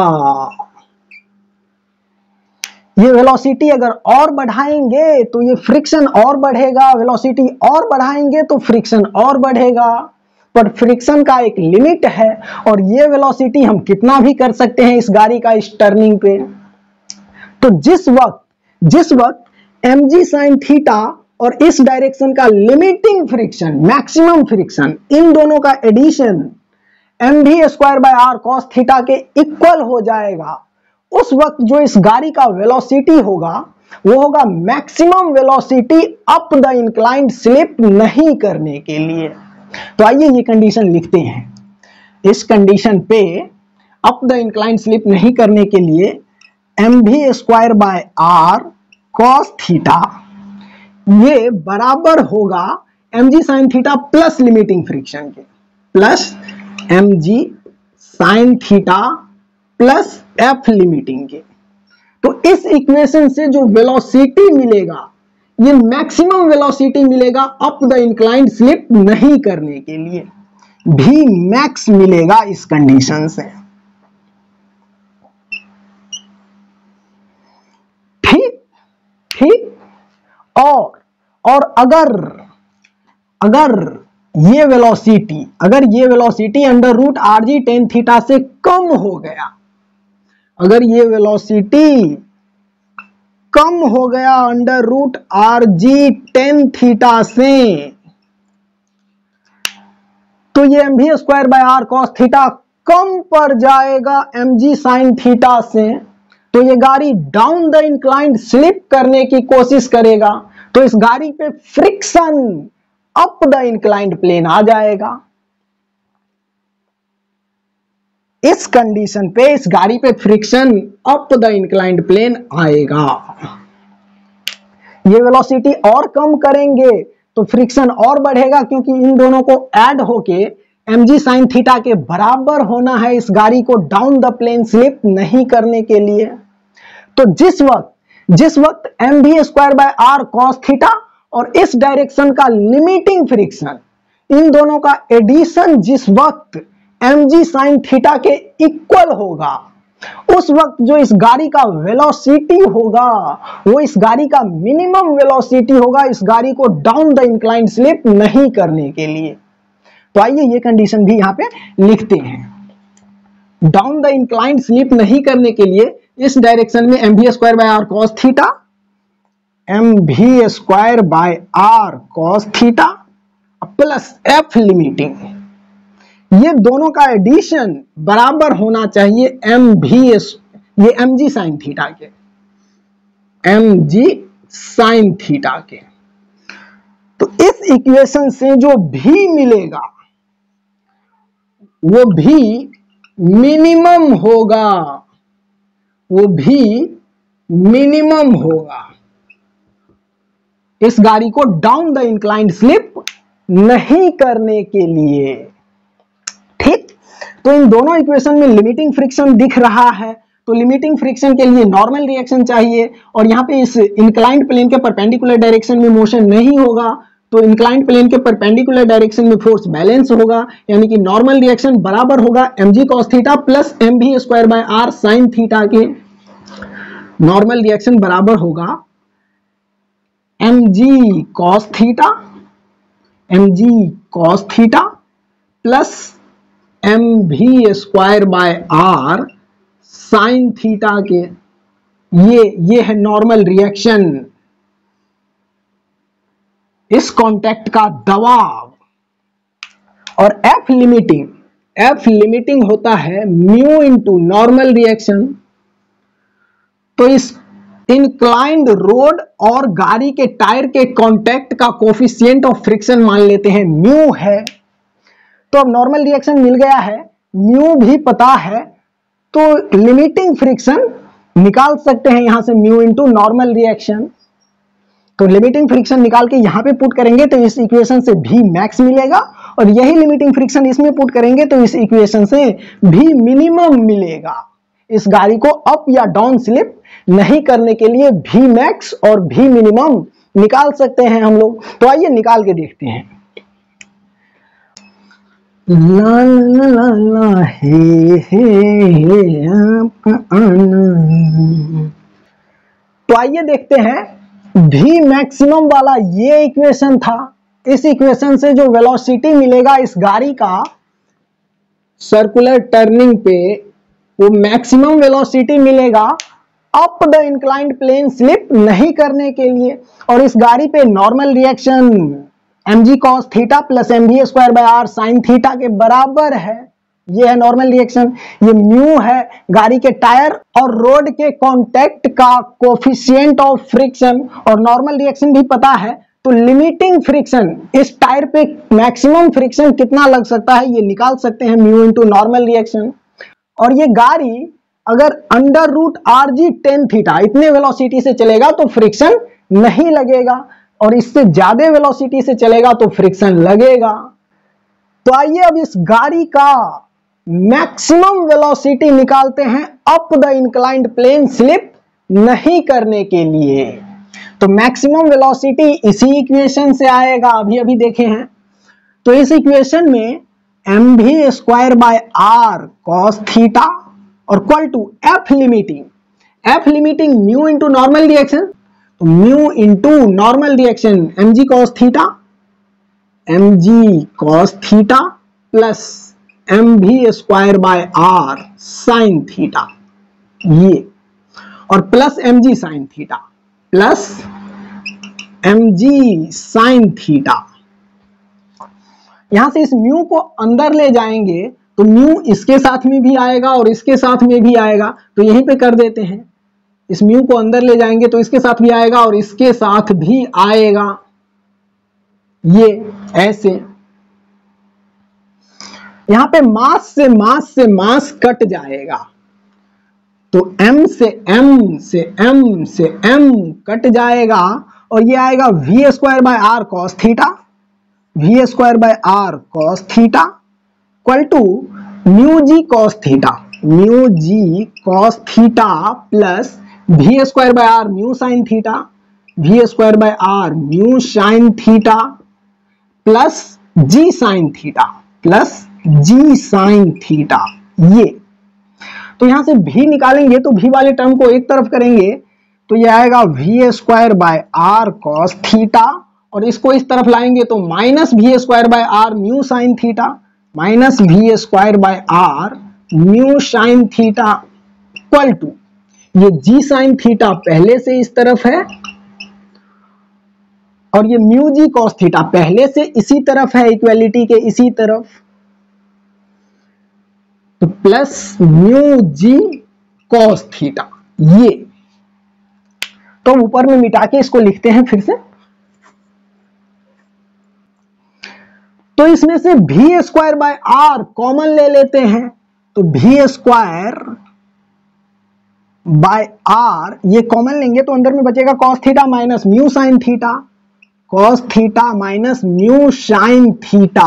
ये वेलोसिटी अगर और बढ़ाएंगे तो ये फ्रिक्शन और बढ़ेगा, वेलोसिटी और बढ़ाएंगे तो फ्रिक्शन और बढ़ेगा, पर फ्रिक्शन का एक लिमिट है और ये वेलोसिटी हम कितना भी कर सकते हैं इस गाड़ी का इस टर्निंग पे। तो जिस वक्त जिस वक्त एम जी साइन थीटा और इस डायरेक्शन का लिमिटिंग फ्रिक्शन मैक्सिमम फ्रिक्शन इन दोनों का addition m we square by are cos theta के इक्वल हो जाएगा, उस वक्त जो इस गाड़ी का वेलोसिटी होगा वो होगा maximum velocity up the inclined slip नहीं करने के लिए। तो आइए ये कंडीशन लिखते हैं। इस कंडीशन पे अप द इंक्लाइंड स्लिप नहीं करने के लिए m we square by are cos theta ये बराबर होगा एम जी sine theta plus limiting friction के, प्लस एम जी sine theta plus F limiting के। तो इस इक्वेशन से जो वेलोसिटी मिलेगा ये मैक्सिमम वेलोसिटी मिलेगा अप द इंक्लाइंड स्लिप नहीं करने के लिए, भी मैक्स मिलेगा इस कंडीशन से। ठीक ठीक और और अगर अगर ये वेलोसिटी, अगर ये velocity under root R G tan theta से कम हो गया, अगर ये वेलोसिटी कम हो गया under root R G tan theta से, तो ये m v square by are cos theta कम पड़ जाएगा एम जी साइन थीटा से, तो ये गाड़ी डाउन द इंक्लाइंड स्लिप करने की कोशिश करेगा, तो इस गाड़ी पे friction up the inclined plane आ जाएगा। इस कंडीशन पे इस गाड़ी पे friction up the inclined plane आएगा। ये वेलोसिटी और कम करेंगे तो फ्रिक्शन और बढ़ेगा, क्योंकि इन दोनों को ऐड होके एम जी साइन थीटा के बराबर होना है इस गाड़ी को डाउन द प्लेन स्लिप नहीं करने के लिए। तो जिस वक्त जिस वक्त m v square by are cos theta और इस डायरेक्शन का लिमिटिंग फ्रिक्शन, इन दोनों का एडिशन जिस वक्त एम जी साइन थीटा के इक्वल होगा, उस वक्त जो इस गाड़ी का वेलोसिटी होगा वो इस गाड़ी का मिनिमम वेलोसिटी होगा इस गाड़ी को डाउन द इंक्लाइंड स्लिप नहीं करने के लिए। तो आइए ये कंडीशन भी यहां पे लिखते हैं। डाउन द इंक्लाइंड स्लिप नहीं करने के लिए इस डायरेक्शन में m v square by are cos theta, m v square by are cos theta plus F limiting, ये दोनों का एडिशन बराबर होना चाहिए एम भी ये एम जी साइन थीटा के, एम जी साइन थीटा के। तो इस इक्वेशन से जो भी मिलेगा वो भी मिनिमम होगा, वो भी मिनिमम होगा इस गाड़ी को डाउन द इंक्लाइंड स्लिप नहीं करने के लिए। ठीक, तो इन दोनों इक्वेशन में लिमिटिंग फ्रिक्शन दिख रहा है, तो लिमिटिंग फ्रिक्शन के लिए नॉर्मल रिएक्शन चाहिए, और यहां पे इस इंक्लाइंड प्लेन के परपेंडिकुलर डायरेक्शन में मोशन नहीं होगा, तो इंक्लाइंड प्लेन के परपेंडिकुलर डायरेक्शन में फोर्स बैलेंस होगा, यानी कि नॉर्मल रिएक्शन बराबर होगा m g cos theta plus m v square by r sine theta के। नॉर्मल रिएक्शन बराबर होगा m g cos theta, m g cos theta plus m v square by r sine theta के। ये ये है normal reaction, इस contact का दबाव। और एफ लिमिटिंग, एफ लिमिटिंग होता है म्यू इनटू नॉर्मल रिएक्शन। तो इस इंक्लाइंड रोड और गाड़ी के टायर के कांटेक्ट का कोफिशिएंट ऑफ फ्रिक्शन मान लेते हैं म्यू है। तो अब नॉर्मल रिएक्शन मिल गया है, म्यू भी पता है, तो लिमिटिंग फ्रिक्शन निकाल सकते हैं यहां से म्यू इनटू नॉर्मल रिएक्शन। तो लिमिटिंग फ्रिक्शन निकाल के यहां पे पुट करेंगे तो इस इक्वेशन से भी मैक्स मिलेगा, और यही लिमिटिंग फ्रिक्शन इसमें पुट करेंगे तो इस इक्वेशन से भी मिनिमम मिलेगा। इस गाड़ी को अप या डाउन स्लिप नहीं करने के लिए भी मैक्स और भी मिनिमम निकाल सकते हैं हम लोग। तो आइए निकाल के देखते हैं। ला ला ला ला हे हे हे आपका आना। तो आइए देखते हैं, भी मैक्सिमम वाला ये इक्वेशन था। इस इक्वेशन से जो वेलोसिटी मिलेगा इस गाड़ी का सर्कुलर टर्निंग पे, वो मैक्सिमम वेलोसिटी मिलेगा up the inclined plane slip नहीं करने के लिए। और इस गाड़ी पे normal reaction m g cos theta plus m v square by r sine theta के बराबर है। ये है नॉर्मल रिएक्शन, ये म्यू है गाड़ी के टायर और रोड के कांटेक्ट का कोफिशिएंट ऑफ फ्रिक्शन, और नॉर्मल रिएक्शन भी पता है। तो लिमिटिंग फ्रिक्शन, इस टायर पे मैक्सिमम फ्रिक्शन कितना लग सकता है ये निकाल सकते हैं म्यू इनटू नॉर्मल रिएक्शन। और ये गाड़ी अगर under root R G tan theta इतने वेलोसिटी से चलेगा तो फ्रिक्शन नहीं लगेगा, और इससे ज्यादा वेलोसिटी से चलेगा तो फ्रिक्शन लगेगा। तो आइए अब इस गाड़ी का मैक्सिमम वेलोसिटी निकालते हैं up the inclined plane slip नहीं करने के लिए। तो मैक्सिमम वेलोसिटी इसी इक्वेशन से आएगा, अभी अभी देखे हैं। तो इस इक्वेशन में m v square by are cos theta और equal to f limiting, f limiting mu into normal reaction, तो mu into normal reaction m g cos theta, m g cos theta plus m we square by r sine theta, ये और plus m जी sine theta plus m जी sine theta. यहां से इस mu को अंदर ले जाएंगे तो म्यू इसके साथ में भी आएगा और इसके साथ में भी आएगा, तो यहीं पे कर देते हैं। इस म्यू को अंदर ले जाएंगे तो इसके साथ भी आएगा और इसके साथ भी आएगा, ये ऐसे। यहां पे मास से मास से मास कट जाएगा, तो m से m से m से m कट जाएगा और ये आएगा v square by are cos theta, v square by are cos theta equal to mu g cos theta, mu g cos theta plus v square by are mu sine theta, v square by are mu sine theta plus g sine theta, plus g sine theta, ये। तो यहां से भी निकालेंगे तो भी वाले term को एक तरफ करेंगे तो ये आएगा v square by are cos theta और इसको इस तरफ लाएंगे तो minus v square by are mu sine theta, minus v square by are mu sine theta equal to ये जी साइन थीटा पहले से इस तरफ है और ये म्यू जी कॉस थीटा पहले से इसी तरफ है, इक्वालिटी के इसी तरफ, तो plus mu g cos theta, ये। तो ऊपर में मिटा के इसको लिखते हैं फिर से। तो इसमें से v square by are common ले लेते हैं, तो भी स्क्वायर बाय आर ये कॉमन लेंगे तो अंदर में बचेगा cos theta minus mu sine theta, cos theta minus mu sine theta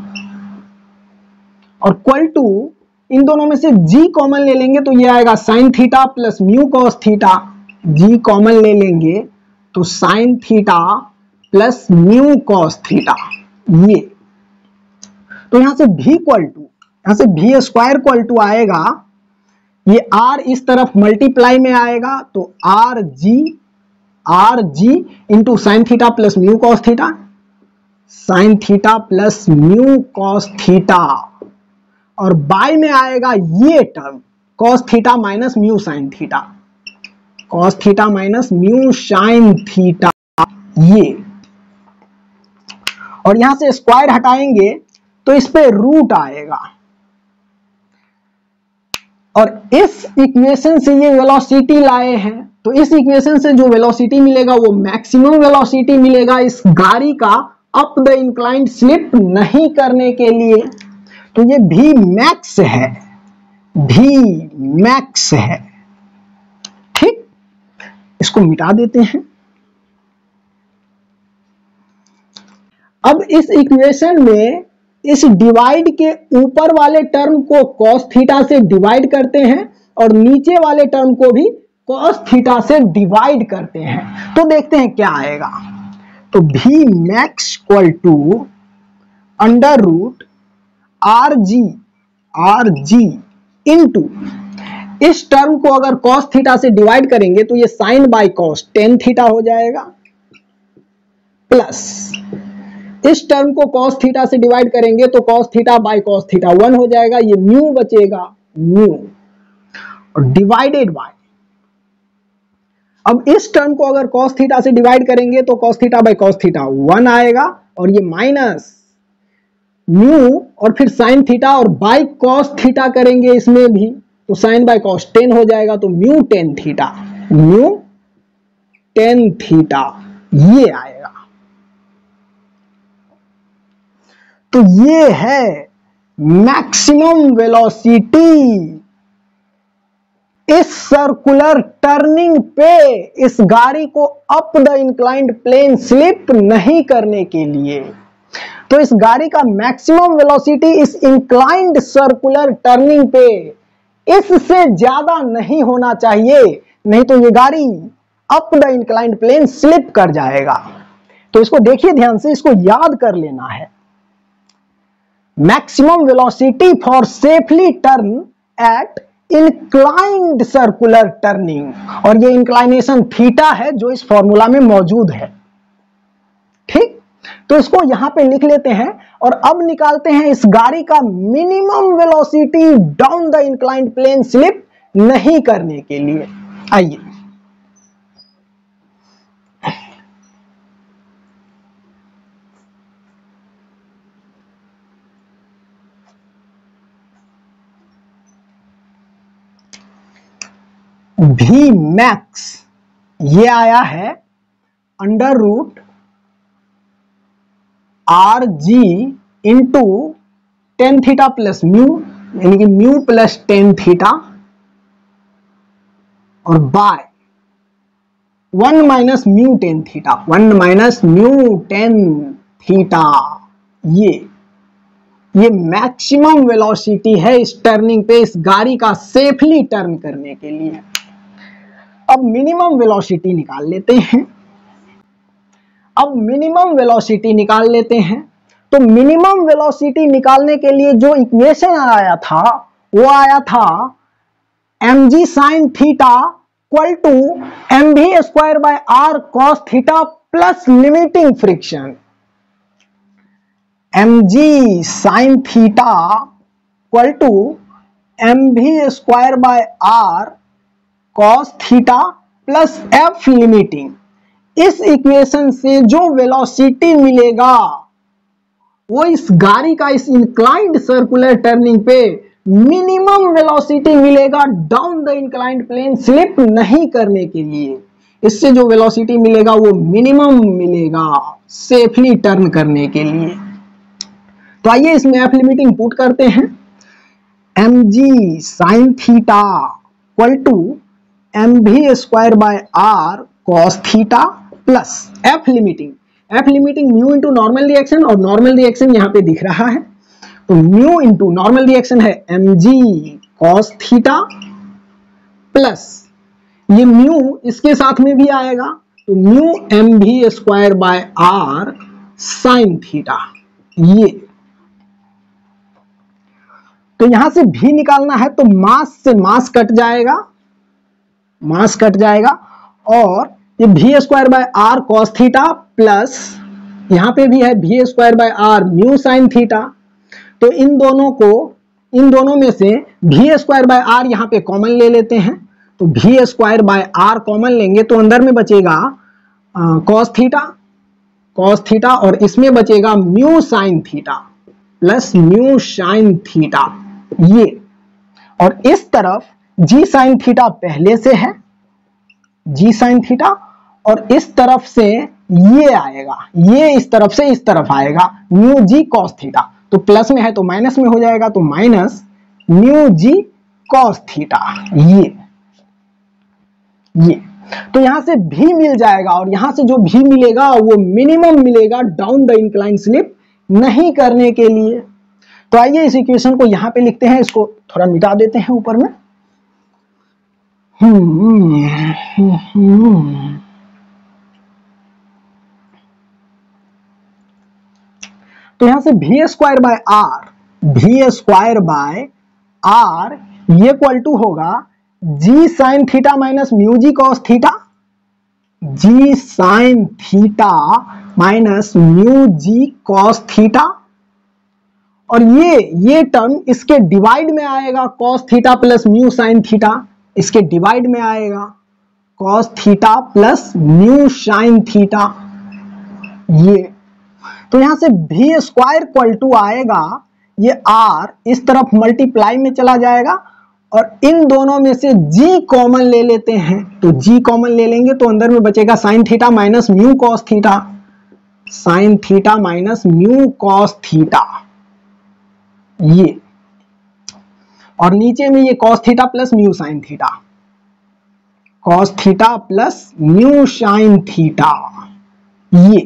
और इक्वल टू इन दोनों में से g कॉमन ले लेंगे तो ये आएगा sine theta plus mu cos theta, g common ले लेंगे तो sine theta plus mu cos theta, ये। तो यहां से v इक्वल टू यहां से v स्क्वायर इक्वल टू आएगा, ये r इस तरफ मल्टीप्लाई में आएगा तो आर जी आर जी into sine theta plus mu cos theta, sine theta plus mu cos theta और बाय में आएगा ये term cos theta minus mu sine theta, cos theta minus mu sine theta, ये। और यहां से स्क्वायर हटाएंगे तो इस पे रूट आएगा और इस इक्वेशन से ये वेलोसिटी लाए हैं, तो इस इक्वेशन से जो वेलोसिटी मिलेगा वो मैक्सिमम वेलोसिटी मिलेगा इस गाड़ी का अप द इंक्लाइंड स्लिप नहीं करने के लिए। तो ये भी मैक्स है, भी मैक्स है, ठीक। इसको मिटा देते हैं। अब इस इक्वेशन में इस डिवाइड के ऊपर वाले टर्म को cos थीटा से डिवाइड करते हैं और नीचे वाले टर्म को भी cos थीटा से डिवाइड करते हैं, तो देखते हैं क्या आएगा। तो v max equal to under root are g r ji into इस टर्म को अगर cos थीटा से डिवाइड करेंगे तो ये sine by cos tan theta हो जाएगा, प्लस इस टर्म को cos थीटा से डिवाइड करेंगे तो cos theta by cos theta one हो जाएगा, ये म्यू बचेगा, म्यू और डिवाइडेड बाय, अब इस टर्म को अगर cos थीटा से डिवाइड करेंगे तो cos theta by cos theta one आएगा और ये माइनस म्यू और फिर साइन थीटा और बाय cos थीटा करेंगे इसमें भी तो साइन बाय cos टेन हो जाएगा, तो mu tan theta, mu tan theta, ये आएगा। तो ये है मैक्सिमम वेलोसिटी इस सर्कुलर टर्निंग पे इस गाड़ी को up the inclined plane slip नहीं करने के लिए। तो इस गाड़ी का मैक्सिमम वेलोसिटी इस इंक्लाइंड सर्कुलर टर्निंग पे इससे ज्यादा नहीं होना चाहिए, नहीं तो ये गाड़ी up the inclined plane slip कर जाएगा। तो इसको देखिए ध्यान से, इसको याद कर लेना है। Maximum velocity for safely turn at inclined circular turning, और ये इंक्लाइनेशन थीटा है जो इस फॉर्मूला में मौजूद है, ठीक। तो इसको यहां पे लिख लेते हैं और अब निकालते हैं इस गाड़ी का minimum velocity down the inclined plane slip नहीं करने के लिए। आइए भी मैक्स ये आया है under root R G into tan theta plus mu, यानी कि म्यू प्लस टेन थीटा और by one minus mu tan theta, one minus mu tan theta. ये ये मैक्सिमम वेलोसिटी है इस टर्निंग पे, इस गाड़ी का सेफली टर्न करने के लिए। अब मिनिमम वेलोसिटी निकाल लेते हैं। अब मिनिमम वेलोसिटी निकाल लेते हैं तो मिनिमम वेलोसिटी निकालने के लिए जो इक्वेशन आया था वो आया था M ji sine theta equal to M we square by are cos theta plus limiting friction. M ji sine theta equal to M we square by are cos theta plus F limiting. इस equation से जो velocity मिलेगा वो इस गाड़ी का इस inclined circular turning पे मिनिमम वेलोसिटी मिलेगा down the inclined plane slip नहीं करने के लिए। इससे जो वेलोसिटी मिलेगा वो मिनिमम मिलेगा सेफली टर्न करने के लिए। तो आइए इसमें एफ लिमिटिंग पुट करते हैं। M ji sine theta equal to M we square by are cos theta plus F limiting, f limiting mu into normal reaction, और नॉर्मल रिएक्शन यहाँ पे दिख रहा है तो म्यू इंटू नॉर्मल रिएक्शन है M g cos theta plus ये mu इसके साथ में भी आएगा तो mu M we square by r sine theta. ये तो यहां से भी निकालना है तो मास से मास कट जाएगा, मास कट जाएगा और ये v square by are cos theta plus यहां पे भी है v square by are mu sine theta. तो इन दोनों को इन दोनों में से भी स्क्वायर बाय आर यहाँ पे कॉमन ले लेते हैं तो v square by are common लेंगे तो अंदर में बचेगा कॉस थीटा कॉस थीटा और इसमें बचेगा mu sine theta plus mu sine theta. ये और इस तरफ जी साइन थीटा पहले से है, जी साइन थीटा, और इस तरफ से ये आएगा, ये इस तरफ से इस तरफ आएगा म्यू जी कॉस थीटा। तो प्लस में है तो माइनस में हो जाएगा तो minus mu g cos theta. ये ये तो यहां से भी मिल जाएगा और यहां से जो भी मिलेगा वो मिनिमम मिलेगा डाउन द इंक्लाइन स्लिप नहीं करने के लिए। तो आइए इस इक्वेशन को यहां पे लिखते हैं, इसको थोड़ा मिटा देते हैं ऊपर में। हम्म हम्म तो यहां से v square by r, v square by are ये इक्वल टू होगा g sine theta minus mu g cos theta, g sine theta minus mu g cos theta, और ये ये टर्म इसके डिवाइड में आएगा cos theta plus mu sine theta, इसके divide में आएगा cos theta plus mu sine theta. ये तो यहां से भी स्क्वायर इक्वल टू आएगा, ये आर इस तरफ मल्टीप्लाई में चला जाएगा और इन दोनों में से जी कॉमन ले लेते हैं तो जी कॉमन ले लेंगे तो अंदर में बचेगा sine theta minus mu cos theta, sine theta minus mu cos theta. ये और नीचे में ये cos theta plus mu sine theta, cos theta plus mu sine theta. ये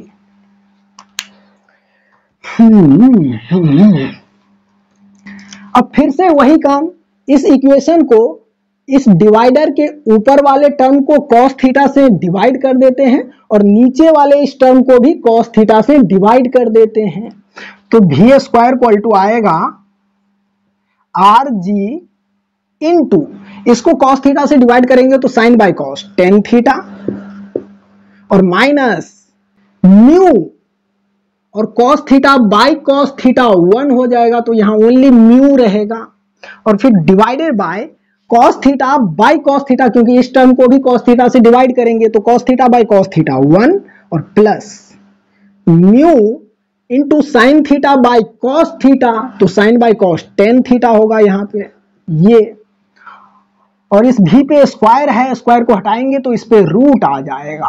हम्म अब फिर से वही काम, इस इक्वेशन को इस डिवाइडर के ऊपर वाले टर्म को कॉस थीटा से डिवाइड कर देते हैं और नीचे वाले इस टर्म को भी कॉस थीटा से डिवाइड कर देते हैं। तो भी स्क्वायर इक्वल टू आएगा आर जी इंटू, इसको कॉस थीटा से डिवाइड करेंगे तो sine by cos tan theta और माइनस म्यू, और cos theta by cos theta one हो जाएगा, तो यहाँ ओनली म्यू रहेगा, और फिर divided by cos theta by cos theta, क्योंकि इस टर्म को भी cos थीटा से डिवाइड करेंगे, तो cos theta by cos theta one, और plus mu into sine theta by cos theta, तो sine by cos tan theta होगा यहाँ पे ये, और इस भी पे स्क्वायर है, स्क्वायर को हटाएंगे तो इस पे रूट आ जाएगा।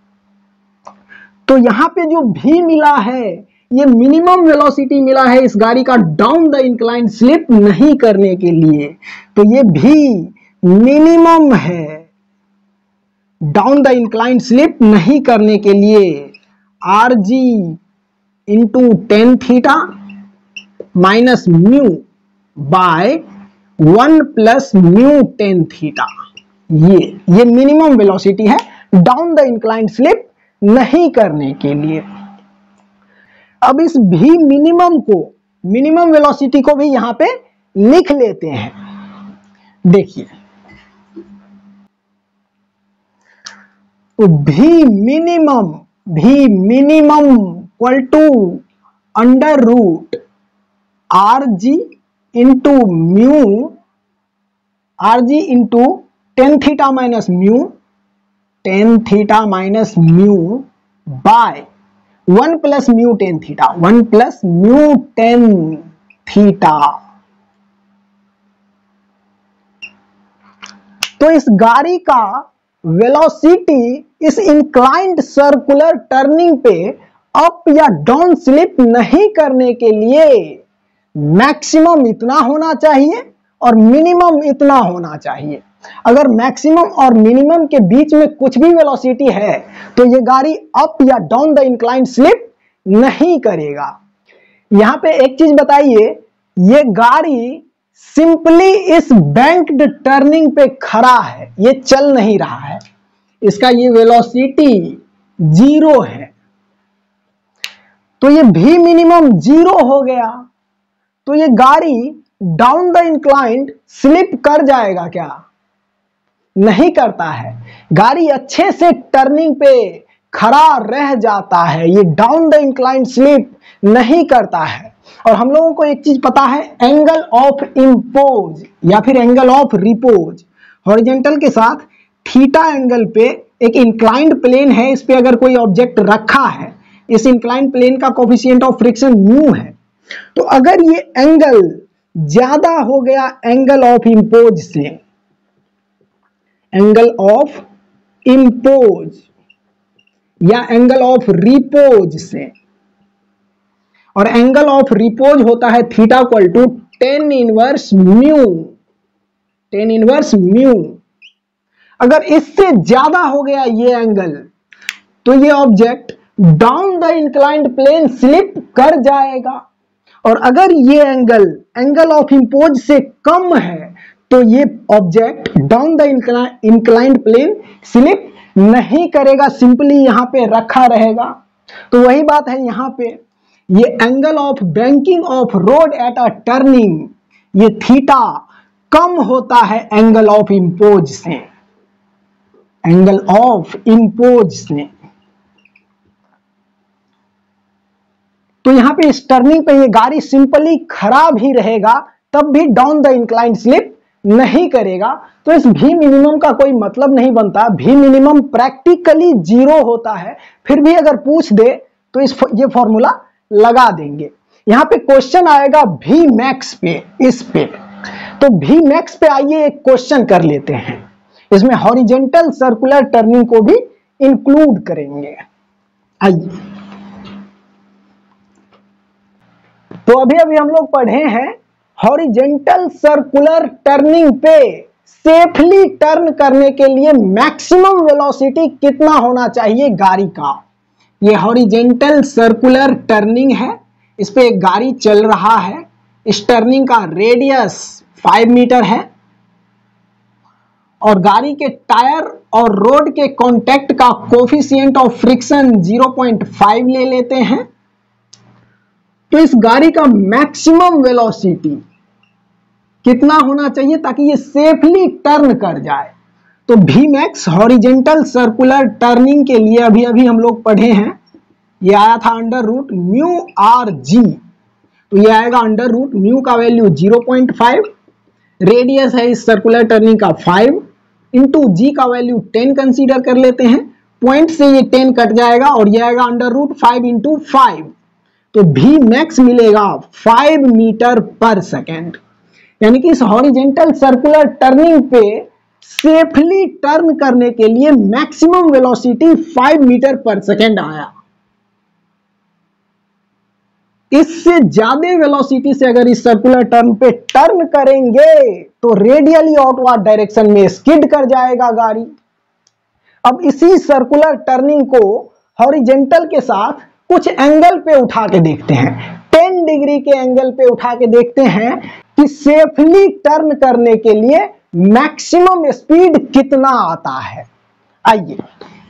तो यहाँ पे जो भी मिला है ये मिनिमम वेलोसिटी मिला है इस गाड़ी का डाउन द इंक्लाइन स्लिप नहीं करने के लिए, तो ये भी मिनिमम है डाउन द इंक्लाइन स्लिप नहीं करने के लिए। R ji into tan theta minus mu by one plus mu tan theta, ये ये मिनिमम वेलोसिटी है डाउन द इंक्लाइन स्लिप नहीं करने के लिए। अब इस भी मिनिमम को, मिनिमम वेलोसिटी को भी यहां पे लिख लेते हैं। देखिए तो भी minimum, v minimum equal to under root R G into mu, R G into tan theta minus mu, tan theta minus mu by one plus mu tan theta, one plus mu tan theta. तो इस गाड़ी का velocity इस inclined circular turning पे up या down slip नहीं करने के लिए मैक्सिमम इतना होना चाहिए और मिनिमम इतना होना चाहिए। अगर मैक्सिमम और मिनिमम के बीच में कुछ भी वेलोसिटी है तो ये गाड़ी अप या डाउन द इंक्लाइन स्लिप नहीं करेगा। यहां पे एक चीज बताइए, ये गाड़ी सिंपली इस बैंक्ड टर्निंग पे खड़ा है, ये चल नहीं रहा है, इसका ये वेलोसिटी जीरो है, तो ये भी मिनिमम जीरो हो गया, तो ये गाड़ी डाउन द इंक्लाइंड स्लिप कर जाएगा क्या? नहीं करता है, गाड़ी अच्छे से टर्निंग पे खड़ा रह जाता है, ये डाउन द इंक्लाइंड स्लिप नहीं करता है। और हम लोगों को एक चीज पता है, एंगल ऑफ इंपोज या फिर एंगल ऑफ रिपोज, हॉरिजॉन्टल के साथ थीटा एंगल पे एक इंक्लाइंड प्लेन है, इस पे अगर कोई ऑब्जेक्ट रखा है, इस इंक्लाइंड प्लेन का कोफिशिएंट ऑफ फ्रिक्शन म्यू है, तो अगर ये एंगल ज्यादा हो गया एंगल ऑफ इंपोज से, एंगल ऑफ इंपोज या एंगल ऑफ रिपोज से, और एंगल ऑफ रिपोज होता है theta equal to tan inverse mu, tan inverse mu. अगर इससे ज्यादा हो गया ये एंगल तो ये object down the inclined plane slip कर जाएगा, और अगर ये एंगल एंगल ऑफ इंपोज से कम है तो ये object down the inclined plane slip नहीं करेगा, सिंपली यहां पे रखा रहेगा। तो वही बात है यहां पे, ये angle of banking of road at a turning, ये थीटा कम होता है एंगल ऑफ इंपोज से, एंगल ऑफ इंपोज से। तो यहां पे इस टर्निंग पे ये गाड़ी सिंपली खड़ा भी रहेगा तब भी डाउन द इंक्लाइन स्लिप नहीं करेगा। तो इस भी मिनिमम का कोई मतलब नहीं बनता, भी मिनिमम प्रैक्टिकली जीरो होता है, फिर भी अगर पूछ दे तो इस ये फॉर्मूला लगा देंगे। यहां पे क्वेश्चन आएगा भी मैक्स पे, इस पे, तो भी मैक्स पे आइए एक क्वेश्चन कर लेते हैं, इसमें हॉरिजॉन्टल सर्कुलर टर्निंग को भी इंक्लूड करेंगे। आइए, तो अभी अभी हम लोग पढ़े हैं हॉरिजॉन्टल सर्कुलर टर्निंग पे सेफली टर्न करने के लिए मैक्सिमम वेलोसिटी कितना होना चाहिए गाड़ी का। ये हॉरिजॉन्टल सर्कुलर टर्निंग है, इस पे एक गाड़ी चल रहा है, इस टर्निंग का रेडियस फाइव मीटर है, और गाड़ी के टायर और रोड के कांटेक्ट का coefficient of friction zero point five ले लेते हैं। तो इस गाड़ी का मैक्सिमम वेलोसिटी कितना होना चाहिए ताकि ये सेफली टर्न कर जाए। तो v max horizontal circular turning के लिए अभी अभी हम लोग पढ़े हैं ये आया था under root mu are G, तो ये आएगा अंडर रूट म्यू का value zero point five, radius है इस सर्कुलर टर्निंग का फाइव, इंटू जी का वैल्यू टेन कंसीडर कर लेते हैं, पॉइंट से ये टेन कट जाएगा और ये आएगा under root five into five, तो भी मैक्स मिलेगा फाइव मीटर पर सेकेंड। यानी कि इस हॉरिजेंटल सर्कुलर टर्निंग पे सेफली टर्न करने के लिए maximum velocity five metre per second आया। इससे ज्यादा वेलोसिटी से अगर इस सर्कुलर टर्न पे टर्न करेंगे तो रेडियली आउटवर्ड डायरेक्शन में स्किड कर जाएगा गाड़ी। अब इसी सर्कुलर टर्निंग को हॉरिजेंटल के साथ कुछ एंगल पे उठा के देखते हैं, टेन डिग्री के एंगल पे उठा के देखते हैं कि सेफली टर्न करने के लिए मैक्सिमम स्पीड कितना आता है। आइए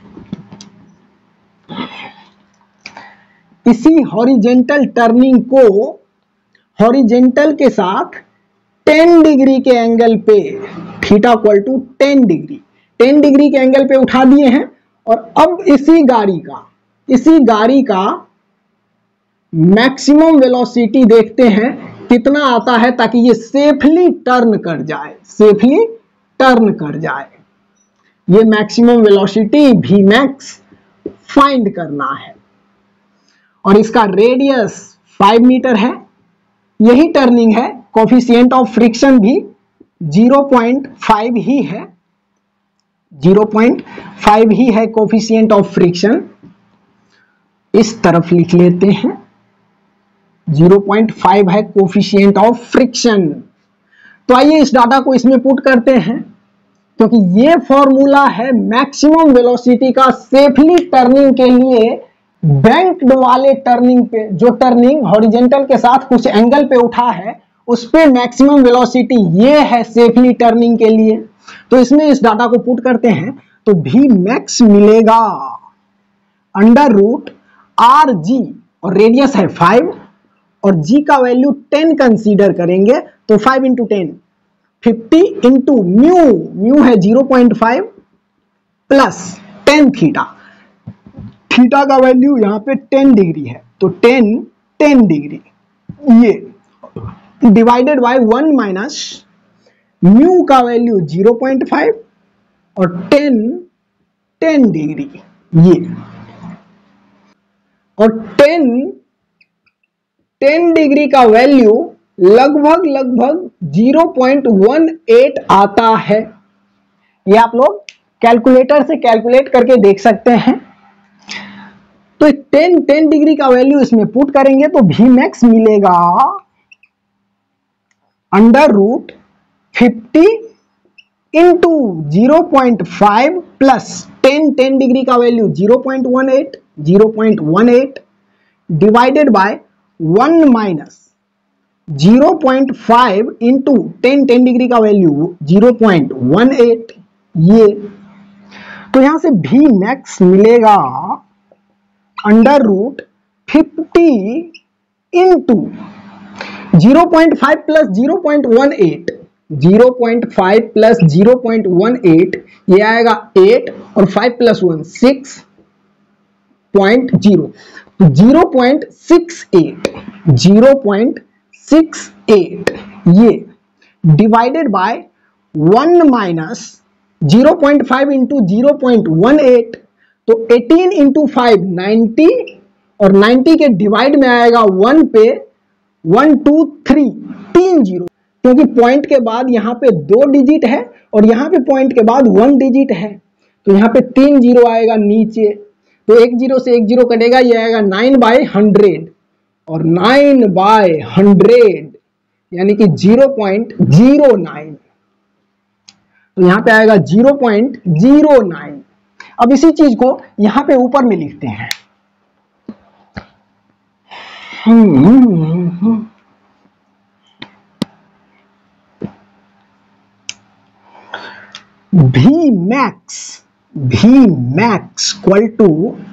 इसी हॉरिजेंटल टर्निंग को हॉरिजेंटल के साथ टेन डिग्री के एंगल पे, theta equal to ten degree, ten degree के एंगल पे उठा दिए हैं और अब इसी गाड़ी का इसी गाड़ी का मैक्सिमम वेलोसिटी देखते हैं कितना आता है, ताकि ये सेफली टर्न कर जाए, सेफली टर्न कर जाए। ये maximum velocity v max find करना है और इसका रेडियस फाइव मीटर है, यही टर्निंग है, कोफिशिएंट ऑफ फ्रिक्शन भी ज़ीरो पॉइंट फाइव ही है, ज़ीरो पॉइंट फाइव ही है कोफिशिएंट ऑफ फ्रिक्शन। इस तरफ लिख लेते हैं ज़ीरो पॉइंट फाइव है कोफिशिएंट ऑफ फ्रिक्शन। तो आइए इस डाटा को इसमें पुट करते हैं, क्योंकि ये फॉर्मूला है मैक्सिमम वेलोसिटी का सेफली टर्निंग के लिए। बैंक्ड वाले टर्निंग पे, जो टर्निंग हॉरिजेंटल के साथ कुछ एंगल पे उठा है, उस पे मैक्सिमम वेलोसिटी ये है सेफली टर्निंग के लिए। तो इसमें इस डाटा को पुट करते हैं तो भी मैक्स मिलेगा अंडर रूट आर जी, और रेडियस है फाइव और जी का वैल्यू टेन कंसीडर करेंगे तो five into ten fifty into mu, mu है zero point five plus tan theta, theta का वैल्यू यहां पे टेन डिग्री है तो टेन टेन डिग्री, ये divided by one minus mu का वैल्यू ज़ीरो पॉइंट फाइव और टेन टेन डिग्री, ये और टेन टेन डिग्री का वैल्यू लगभग लगभग ज़ीरो पॉइंट वन एट आता है। ये आप लोग कैलकुलेटर से कैलकुलेट करके देख सकते हैं। तो टेन टेन डिग्री का वैल्यू इसमें पुट करेंगे तो भी मैक्स मिलेगा under root fifty into zero point five plus tan ten degree का value zero point one eight, zero point one eight divided by one minus zero point five into tan ten degree का value zero point one eight, ये तो यहां से v max मिलेगा under root fifty into zero point five plus zero point one eight, zero point five plus zero point one eight, ये आएगा eight और five plus one six point zero, तो zero point six eight, zero point six eight, ये divided by one minus zero point five into zero point one eight, तो eighteen into five ninety और ninety के divide में आएगा one पे one two three, तीन zero, क्योंकि point के बाद यहाँ पे दो डिजिट है और यहाँ पे पॉइंट के बाद वन डिजिट है, तो यहाँ पे तीन जीरो आएगा नीचे, तो एक जीरो से एक जीरो कटेगा, ये आएगा नाइन बाय हंड्रेड और नाइन बाय हंड्रेड यानी कि जीरो पॉइंट जीरो नाइन, तो यहां पे आएगा जीरो पॉइंट जीरो नाइन। अब इसी चीज को यहां पे ऊपर में लिखते हैं, v max v max equal to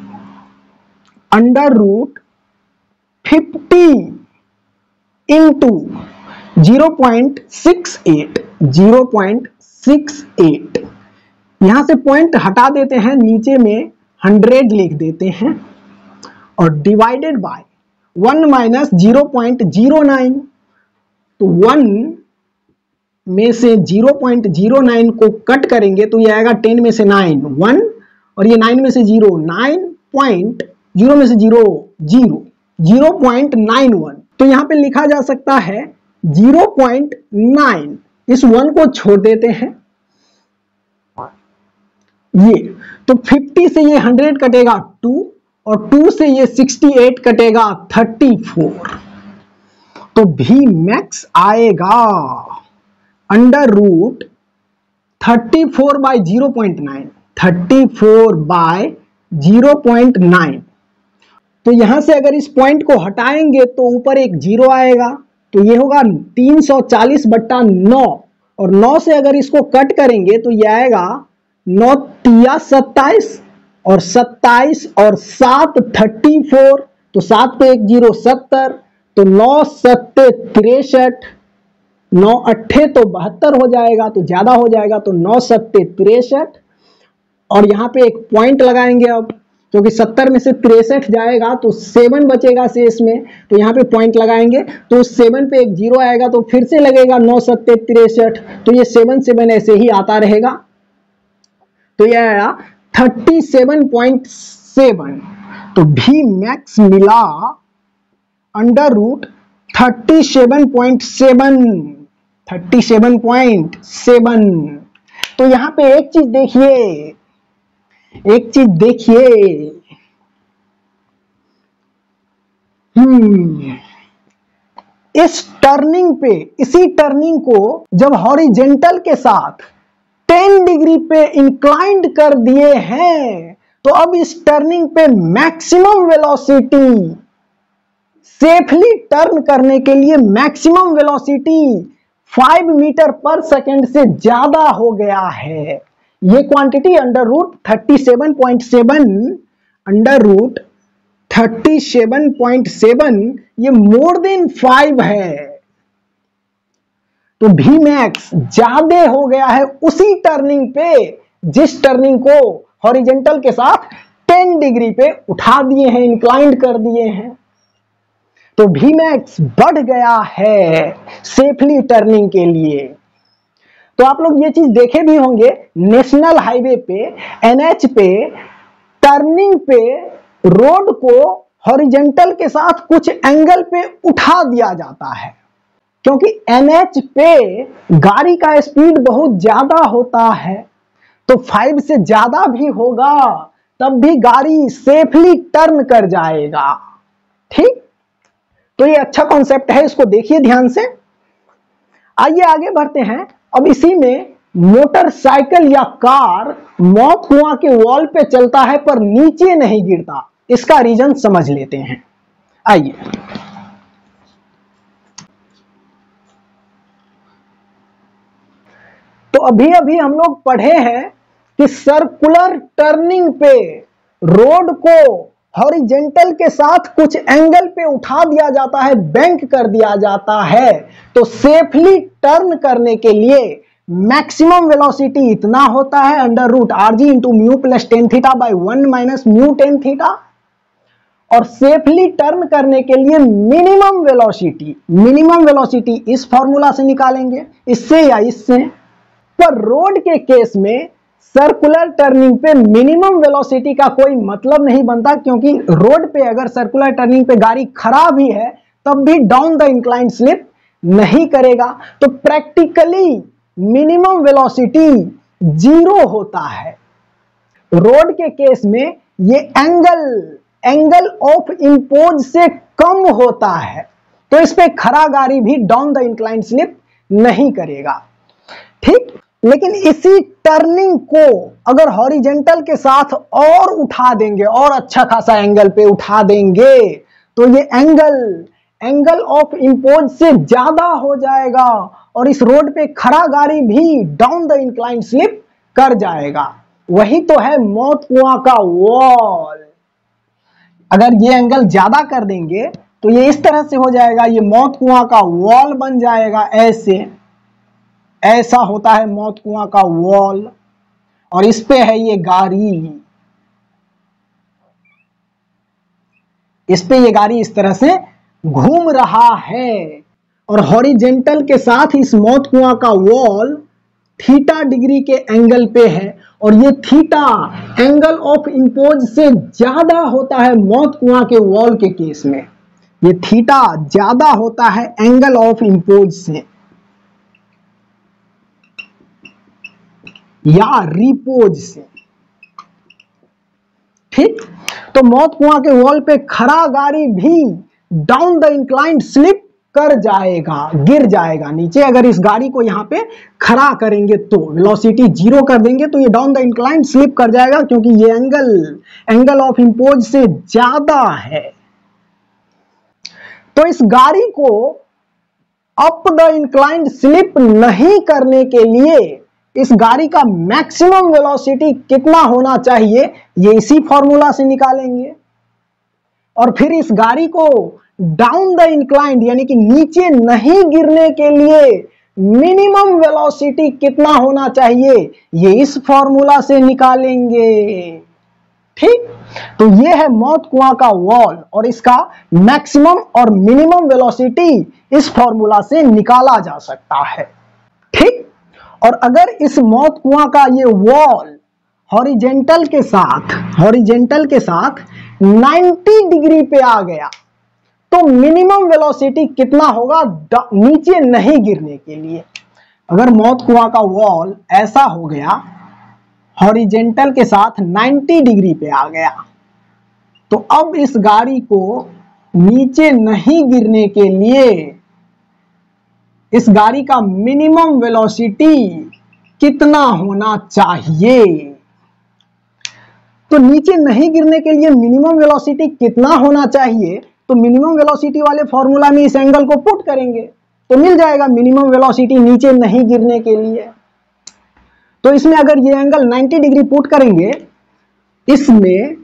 under root fifty into zero point six eight, zero point six eight, यहां से पॉइंट हटा देते हैं, नीचे में हंड्रेड लिख देते हैं और divided by one minus zero point zero nine. तो वन में से जीरो पॉइंट जीरो नाइन को कट करेंगे तो ये आएगा टेन में से नाइन वन, और ये नाइन में से जीरो नाइन पॉइंट जीरो में से zero zero zero point nine one. तो यहां पे लिखा जा सकता है जीरो पॉइंट नाइन, इस वन को छोड़ देते हैं ये, तो फिफ्टी से ये हंड्रेड कटेगा टू, और टू से ये सिक्सटी एट कटेगा थर्टी फोर। तो भी मैक्स आएगा under root thirty four by zero point nine, thirty four by zero point nine. तो यहां से अगर इस पॉइंट को हटाएंगे तो ऊपर एक जीरो आएगा, तो ये होगा तीन सौ चालीस बट्टा नौ, और नौ से अगर इसको कट करेंगे तो ये आएगा नौ तिया सत्ताईस, और सत्ताईस और सात थर्टी फोर, तो सात पे एक जीरो सत्तर, तो नौ सत्ते तिरसठ, नौ अट्ठे तो बहत्तर हो जाएगा, तो ज्यादा हो जाएगा, तो नौ सत्ते तिरसठ, और यहाँ पे एक पॉइंट लगाएंगे अब, क्योंकि सत्तर में से तिरसठ जाएगा तो सेवन बचेगा शेष में, तो यहाँ पे पॉइंट लगाएंगे, तो उस सेवन पे एक जीरो आएगा, तो फिर से लगेगा नौ सत्ते तिरसठ, तो ये सेवन सेवन ऐसे ही आता रहेगा, तो ये आया थर्टी सेवन पॉइंट सेवन। तो भी मैक्स मिला under root thirty seven point seven, thirty seven point seven. तो यहां पे एक चीज देखिए, एक चीज देखिए, हम्म इस टर्निंग पे, इसी टर्निंग को जब हॉरिजेंटल के साथ टेन डिग्री पे इंक्लाइंड कर दिए हैं, तो अब इस टर्निंग पे मैक्सिमम वेलोसिटी, सेफली टर्न करने के लिए maximum velocity five metre per second से ज्यादा हो गया है। ये quantity under root thirty seven point seven, under root thirty seven point seven, ये मोर देन फाइव है। तो भी मैक्स ज्यादा हो गया है उसी टर्निंग पे जिस टर्निंग को हॉरिजेंटल के साथ टेन डिग्री पे उठा दिए हैं, इंक्लाइंड कर दिए हैं। तो भी मैक्स बढ़ गया है सेफली टर्निंग के लिए। तो आप लोग ये चीज देखे भी होंगे, नेशनल हाईवे पे, एनएच पे, टर्निंग पे रोड को हॉरिजेंटल के साथ कुछ एंगल पे उठा दिया जाता है, क्योंकि एनएच पे गाड़ी का स्पीड बहुत ज्यादा होता है, तो फाइव से ज्यादा भी होगा तब भी गाड़ी सेफली टर्न कर जाएगा। ठीक, तो ये अच्छा कॉन्सेप्ट है, इसको देखिए ध्यान से। आइए आगे बढ़ते हैं। अब इसी में मोटरसाइकिल या कार मौत कुआं के वॉल पे चलता है पर नीचे नहीं गिरता, इसका रीजन समझ लेते हैं। आइए, तो अभी अभी हम लोग पढ़े हैं कि सर्कुलर टर्निंग पे रोड को हॉरिजेंटल के साथ कुछ एंगल पे उठा दिया जाता है, बैंक कर दिया जाता है। तो सेफली टर्न करने के लिए मैक्सिमम वेलोसिटी इतना होता है, under root R G into mu plus tan theta by one minus mu tan theta. और सेफली टर्न करने के लिए मिनिमम वेलोसिटी, मिनिमम वेलोसिटी इस फॉर्मूला से निकालेंगे, इससे या इससे। पर रोड के केस में सर्कुलर टर्निंग पे मिनिमम वेलोसिटी का कोई मतलब नहीं बनता, क्योंकि रोड पे अगर सर्कुलर टर्निंग पे गाड़ी खड़ा भी है तब भी डाउन द इंक्लाइन स्लिप नहीं करेगा। तो प्रैक्टिकली मिनिमम वेलोसिटी जीरो होता है। रोड के केस में ये एंगल एंगल ऑफ इंपोज से कम होता है, तो इस पे खड़ा गाड़ी भी डाउन द इंक्लाइन स्लिप नहीं करेगा। ठीक, लेकिन इसी टर्निंग को अगर हॉरिजेंटल के साथ और उठा देंगे, और अच्छा खासा एंगल पे उठा देंगे, तो ये एंगल एंगल ऑफ इंपोज से ज्यादा हो जाएगा और इस रोड पे खड़ा गाड़ी भी डाउन द इंक्लाइन स्लिप कर जाएगा। वही तो है मौत कुआं का वॉल। अगर ये एंगल ज्यादा कर देंगे तो ये इस तरह से हो जाएगा, ये मौत कुआं का वॉल बन जाएगा। ऐसे ऐसा होता है मौत कुआं का वॉल, और इस पे है ये गाड़ी। इस पे ये गाड़ी इस तरह से घूम रहा है और हॉरिजेंटल के साथ इस मौत कुआं का वॉल थीटा डिग्री के एंगल पे है और ये थीटा एंगल ऑफ इंपोज से ज्यादा होता है मौत कुआं के वॉल के केस में। ये थीटा ज्यादा होता है एंगल ऑफ इंपोज से या रिपोज से। ठीक, तो मौत कुआं के वॉल पे खड़ा गाड़ी भी डाउन द इंक्लाइंड स्लिप कर जाएगा, गिर जाएगा नीचे। अगर इस गाड़ी को यहां पे खड़ा करेंगे तो वेलोसिटी जीरो कर देंगे तो ये डाउन द इंक्लाइंड स्लिप कर जाएगा क्योंकि ये एंगल एंगल ऑफ इंपोज से ज्यादा है। तो इस गाड़ी को अप द इंक्लाइंड स्लिप नहीं करने के लिए इस गाड़ी का मैक्सिमम वेलोसिटी कितना होना चाहिए ये इसी फॉर्मूला से निकालेंगे और फिर इस गाड़ी को डाउन द इंक्लाइंड यानी कि नीचे नहीं गिरने के लिए मिनिमम वेलोसिटी कितना होना चाहिए ये इस फॉर्मूला से निकालेंगे। ठीक, तो ये है मौत कुआं का वॉल और इसका मैक्सिमम और मिनिमम वेलोसिटी इस फॉर्मूला से निकाला जा सकता है। ठीक, और अगर इस मौत कुआं का ये वॉल हॉरिजेंटल के साथ हॉरिजेंटल के साथ नब्बे डिग्री पे आ गया तो मिनिमम वेलोसिटी कितना होगा नीचे नहीं गिरने के लिए। अगर मौत कुआं का वॉल ऐसा हो गया हॉरिजेंटल के साथ नब्बे डिग्री पे आ गया तो अब इस गाड़ी को नीचे नहीं गिरने के लिए इस गाड़ी का मिनिमम वेलोसिटी कितना होना चाहिए। तो नीचे नहीं गिरने के लिए मिनिमम वेलोसिटी कितना होना चाहिए तो मिनिमम वेलोसिटी वाले फॉर्मूला में इस एंगल को पुट करेंगे तो मिल जाएगा मिनिमम वेलोसिटी नीचे नहीं गिरने के लिए। तो इसमें अगर ये एंगल नब्बे डिग्री पुट करेंगे इसमें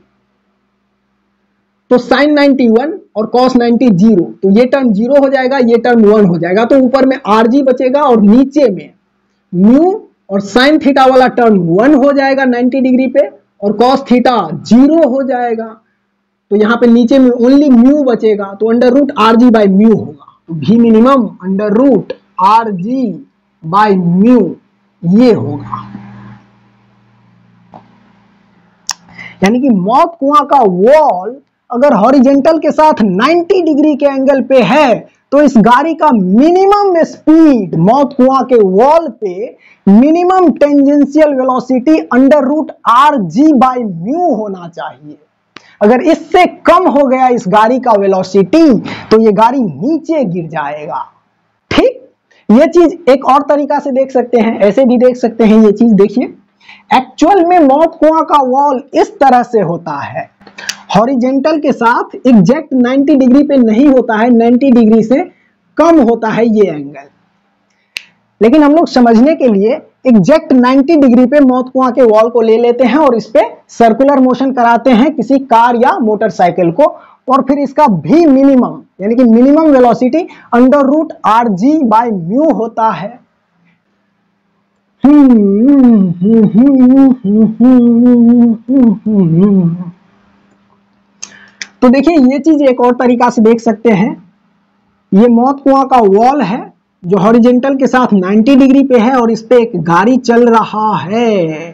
तो साइन नाइंटी वन और कॉस नाइंटी जीरो तो ये टर्म जीरो हो जाएगा ये टर्म वन हो जाएगा तो ऊपर में आरजी बचेगा और नीचे में म्यू और साइन थीटा वाला टर्म वन हो जाएगा नब्बे डिग्री पे और कॉस थीटा जीरो हो जाएगा तो यहां पे नीचे में ओनली म्यू बचेगा तो under root are G by mu होगा तो भी minimum under root are G by mu ये होगा। यानी कि मौत कुआं का वॉल अगर हॉरिजेंटल के साथ नब्बे डिग्री के एंगल पे है तो इस गाड़ी का मिनिमम स्पीड मौत कुआं के वॉल पे minimum tangential velocity under root are G by mu होना चाहिए। अगर इससे कम हो गया इस गाड़ी का वेलोसिटी तो ये गाड़ी नीचे गिर जाएगा। ठीक, ये चीज एक और तरीका से देख सकते हैं, ऐसे भी देख सकते हैं। ये चीज देखिए, एक्चुअल में मौत कुआं का वॉल इस तरह से होता है, हॉरिजेंटल के साथ एग्जैक्ट नब्बे डिग्री पे नहीं होता है, नब्बे डिग्री से कम होता है ये एंगल। लेकिन हम लोग समझने के लिए एग्जैक्ट नब्बे डिग्री पे मौत कुआं के वॉल को ले लेते हैं और इस पे सर्कुलर मोशन कराते हैं किसी कार या मोटरसाइकिल को और फिर इसका भी मिनिमम यानी कि minimum velocity under root are G by mu होता है। तो देखिए ये चीज एक और तरीका से देख सकते हैं। ये मौत कुआं का वॉल है जो हॉरिजेंटल के साथ नब्बे डिग्री पे है और इस पे एक गाड़ी चल रहा है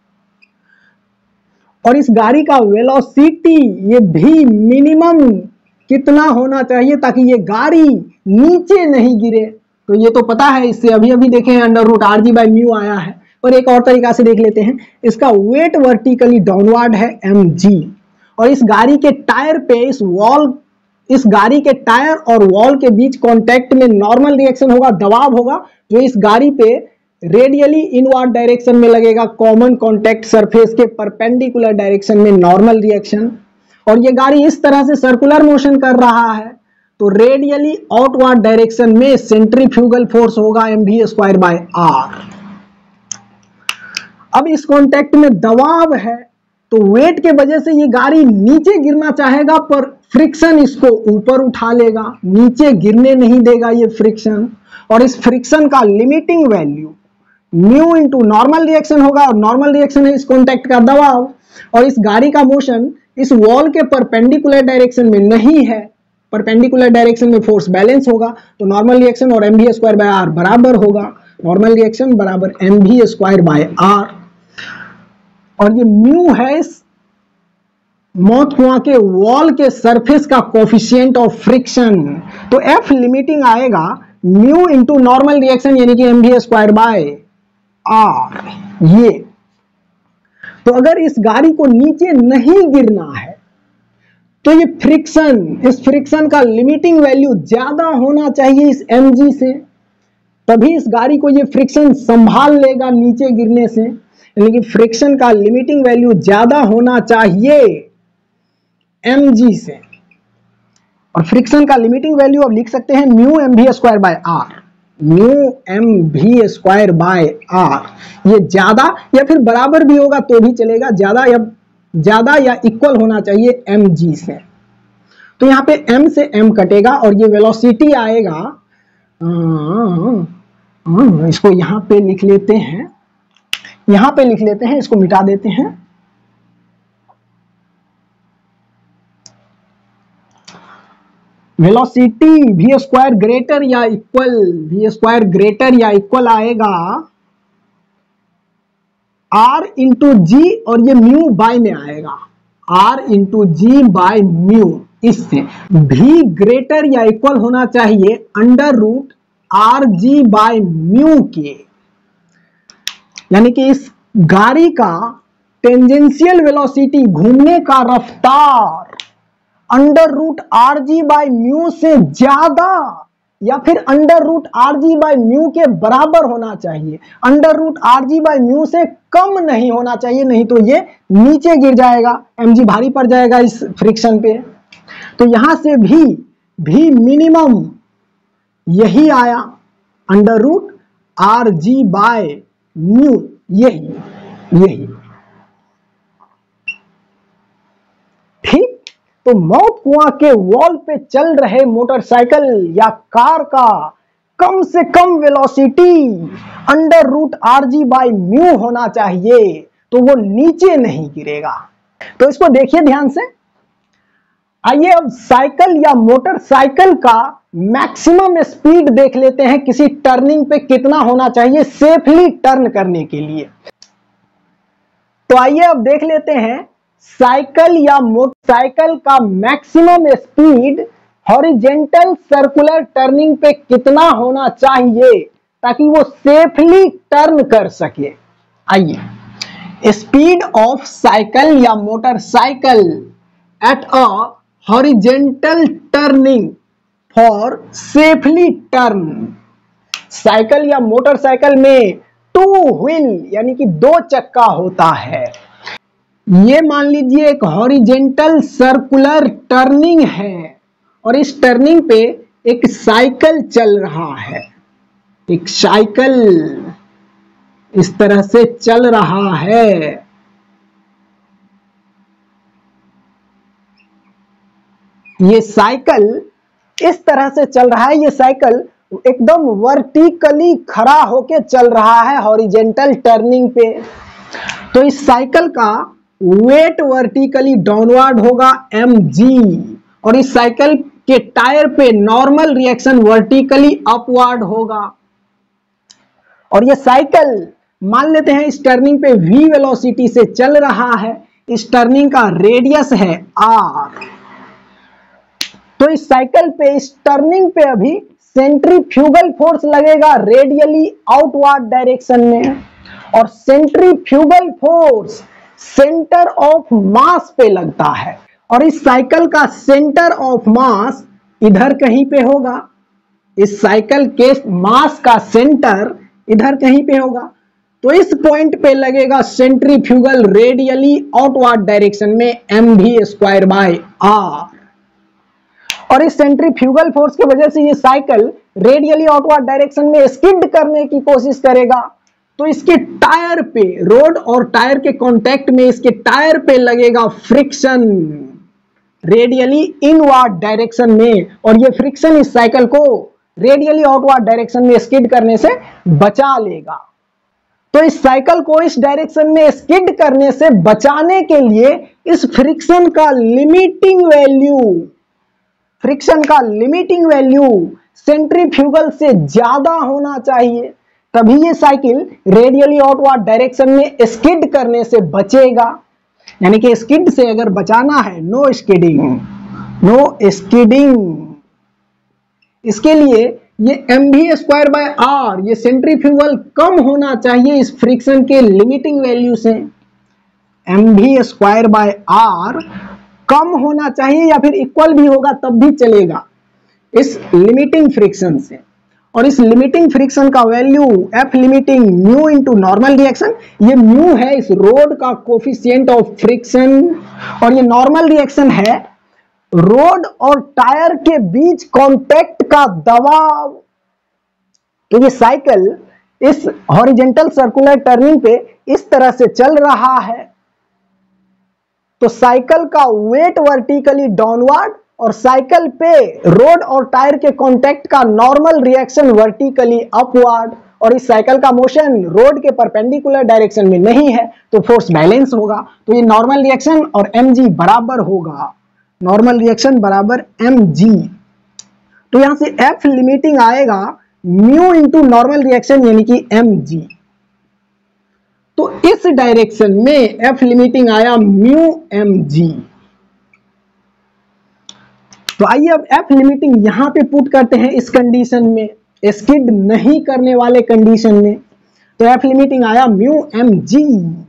और इस गाड़ी का वेलोसिटी ये भी मिनिमम कितना होना चाहिए ताकि ये गाड़ी नीचे नहीं गिरे। तो ये तो पता है, इससे अभी अभी देखे हैं under root are G by mu आया है। और एक और तरीका से देख लेते हैं, इसका वेट वर्टिकली डाउनवर्ड है एम जी और इस गाड़ी के टायर पे इस वॉल इस गाड़ी के टायर और वॉल के बीच कांटेक्ट में नॉर्मल रिएक्शन होगा, दबाव होगा जो इस गाड़ी पे रेडियली इनवर्ड डायरेक्शन में लगेगा, कॉमन कांटेक्ट सरफेस के परपेंडिकुलर डायरेक्शन में नॉर्मल रिएक्शन। और ये गाड़ी इस तरह से सर्कुलर मोशन कर रहा है तो रेडियली आउटवर्ड डायरेक्शन में सेंट्रीफ्यूगल फोर्स होगा M we square by R. अब इस कांटेक्ट में दबाव है तो वेट के वजह से ये गाड़ी नीचे गिरना चाहेगा पर फ्रिक्शन इसको ऊपर उठा लेगा, नीचे गिरने नहीं देगा ये फ्रिक्शन। और इस फ्रिक्शन का limiting value mu into normal reaction होगा और नॉर्मल रिएक्शन है इस कांटेक्ट का दबाव और इस गाड़ी का मोशन इस वॉल के परपेंडिकुलर डायरेक्शन में नहीं है, परपेंडिकुलर डायरेक्शन में फोर्स बैलेंस होगा, तो नॉर्मल रिएक्शन और M we square by R बराबर होगा, नॉर्मल रिएक्शन बराबर M we square by are. और ये म्यू है इस मौत कुआं के वॉल के सरफेस का कोफिशिएंट ऑफ फ्रिक्शन, तो एफ लिमिटिंग आएगा म्यू इंटू नॉर्मल रिएक्शन यानी कि M we square by are. ये तो अगर इस गाड़ी को नीचे नहीं गिरना है तो ये फ्रिक्शन, इस फ्रिक्शन का लिमिटिंग वैल्यू ज्यादा होना चाहिए इस mg से, तभी इस गाड़ी को ये फ्रिक्शन संभाल लेगा नीचे गिरने से, यानी कि फ्रिक्शन का लिमिटिंग वैल्यू ज्यादा होना चाहिए mg से। और फ्रिक्शन का लिमिटिंग वैल्यू अब लिख सकते हैं mu M we square by are, mu M we square by are. ये ज्यादा या फिर बराबर भी होगा तो भी चलेगा, ज्यादा या ज्यादा या इक्वल होना चाहिए mg से। तो यहाँ पे m से m कटेगा और ये वेलोसिटी आएगा, आ, आ, इसको यहाँ पे लिख लेते हैं, यहाँ पे लिख लेते हैं, इसको मिटा देते हैं। वेलोसिटी वी स्क्वायर ग्रेटर या इक्वल, वी स्क्वायर ग्रेटर या इक्वल आएगा r इंटू जी, और ये म्यू बाय में आएगा r into G by mu. इससे v ग्रेटर या इक्वल होना चाहिए under root are G by mu के, यानी कि इस गाड़ी का टेंजेंशियल वेलोसिटी, घूमने का रफ्तार under root are G by mu से ज्यादा या फिर under root are G by mu के बराबर होना चाहिए, under root are G by mu से कम नहीं होना चाहिए, नहीं तो ये नीचे गिर जाएगा, mg भारी पड़ जाएगा इस फ्रिक्शन पे। तो यहां से भी भी मिनिमम यही आया, under root are G by mu, यही यही ठीक। तो मौत कुआं के वॉल पे चल रहे मोटरसाइकिल या कार का कम से कम velocity under root are G by mu होना चाहिए, तो वो नीचे नहीं गिरेगा। तो इसको देखिए ध्यान से। आइए अब साइकिल या मोटरसाइकिल का मैक्सिमम स्पीड देख लेते हैं, किसी टर्निंग पे कितना होना चाहिए सेफली टर्न करने के लिए। तो आइए अब देख लेते हैं साइकिल या मोटरसाइकिल का maximum speed horizontal circular turning पे कितना होना चाहिए ताकि वो सेफली टर्न कर सके। आइए, स्पीड ऑफ साइकिल या motorcycle at a horizontal turning for safely turn. Cycle या मोटरसाइकिल में टू व्हील यानी कि दो चक्का होता है। ये मान लीजिए एक हॉरिजेंटल सर्कुलर टर्निंग है और इस टर्निंग पे एक साइकिल चल रहा है, एक साइकिल इस तरह से चल रहा है। ये साइकिल इस तरह से चल रहा है, ये साइकिल एकदम वर्टिकली खड़ा होके चल रहा है हॉरिजेंटल टर्निंग पे। तो इस साइकिल का वेट वर्टिकली डाउनवर्ड होगा mg और इस साइकिल के टायर पे नॉर्मल रिएक्शन वर्टिकली अपवर्ड होगा। और ये साइकिल मान लेते हैं इस टर्निंग पे v वेलोसिटी से चल रहा है, इस टर्निंग का रेडियस है r। तो इस साइकिल पे इस टर्निंग पे अभी सेंट्रीफ्यूगल फोर्स लगेगा रेडियली आउटवर्ड डायरेक्शन में, और centrifugal force centre of mass पे लगता है और इस साइकिल का सेंटर ऑफ मास इधर कहीं पे होगा, इस साइकिल के मास का सेंटर इधर कहीं पे होगा। तो इस पॉइंट पे लगेगा सेंट्रीफ्यूगल रेडियली आउटवर्ड डायरेक्शन में M we square by are, और इस सेंट्रीफ्यूगल फोर्स की वजह से ये साइकिल रेडियली आउटवर्ड डायरेक्शन में स्किड करने की कोशिश करेगा। तो इसके टायर पे, रोड और टायर के कांटेक्ट में इसके टायर पे लगेगा फ्रिक्शन रेडियली इनवर्ड डायरेक्शन में, और ये फ्रिक्शन इस साइकिल को रेडियली आउटवर्ड डायरेक्शन में स्किड करने से बचा लेगा। तो इस साइकिल को इस डायरेक्शन में स्किड करने से बचाने के लिए इस फ्रिक्शन का लिमिटिंग वैल्यू फ्रिक्शन का लिमिटिंग वैल्यू सेंट्रीफ्यूगल से ज्यादा होना चाहिए, तभी ये साइकिल रेडियली आउटवर्ड डायरेक्शन में स्किड करने से बचेगा। यानी कि स्किड से अगर बचाना है, नो स्किडिंग, नो स्किडिंग, इसके लिए ये M we square by are, ये सेंट्रीफ्यूगल कम होना चाहिए इस फ्रिक्शन के लिमिटिंग वैल्यू से। M we square by R कम होना चाहिए या फिर इक्वल भी होगा तब भी चलेगा इस लिमिटिंग फ्रिक्शन से। और इस लिमिटिंग फ्रिक्शन का value F limiting mu into normal reaction, ये म्यू है इस रोड का कोफिशिएंट ऑफ फ्रिक्शन, और ये नॉर्मल रिएक्शन है रोड और टायर के बीच कांटेक्ट का दबाव। तो ये साइकिल इस हॉरिजॉन्टल सर्कुलर टर्निंग पे इस तरह से चल रहा है, तो साइकिल का वेट वर्टिकली डाउनवर्ड और साइकिल पे रोड और टायर के कांटेक्ट का नॉर्मल रिएक्शन वर्टिकली अपवर्ड, और इस साइकिल का मोशन रोड के परपेंडिकुलर डायरेक्शन में नहीं है तो फोर्स बैलेंस होगा। तो ये नॉर्मल रिएक्शन और mg बराबर होगा, नॉर्मल रिएक्शन बराबर mg। तो यहां से F लिमिटिंग आएगा म्यू इंटू नॉर्मल रिएक्शन यानी कि mg। तो इस डायरेक्शन में F लिमिटिंग आया म्यू mg। तो आइए अब F लिमिटिंग यहां पे पुट करते हैं इस कंडीशन में, स्किड नहीं करने वाले कंडीशन में। तो F लिमिटिंग आया म्यू mg।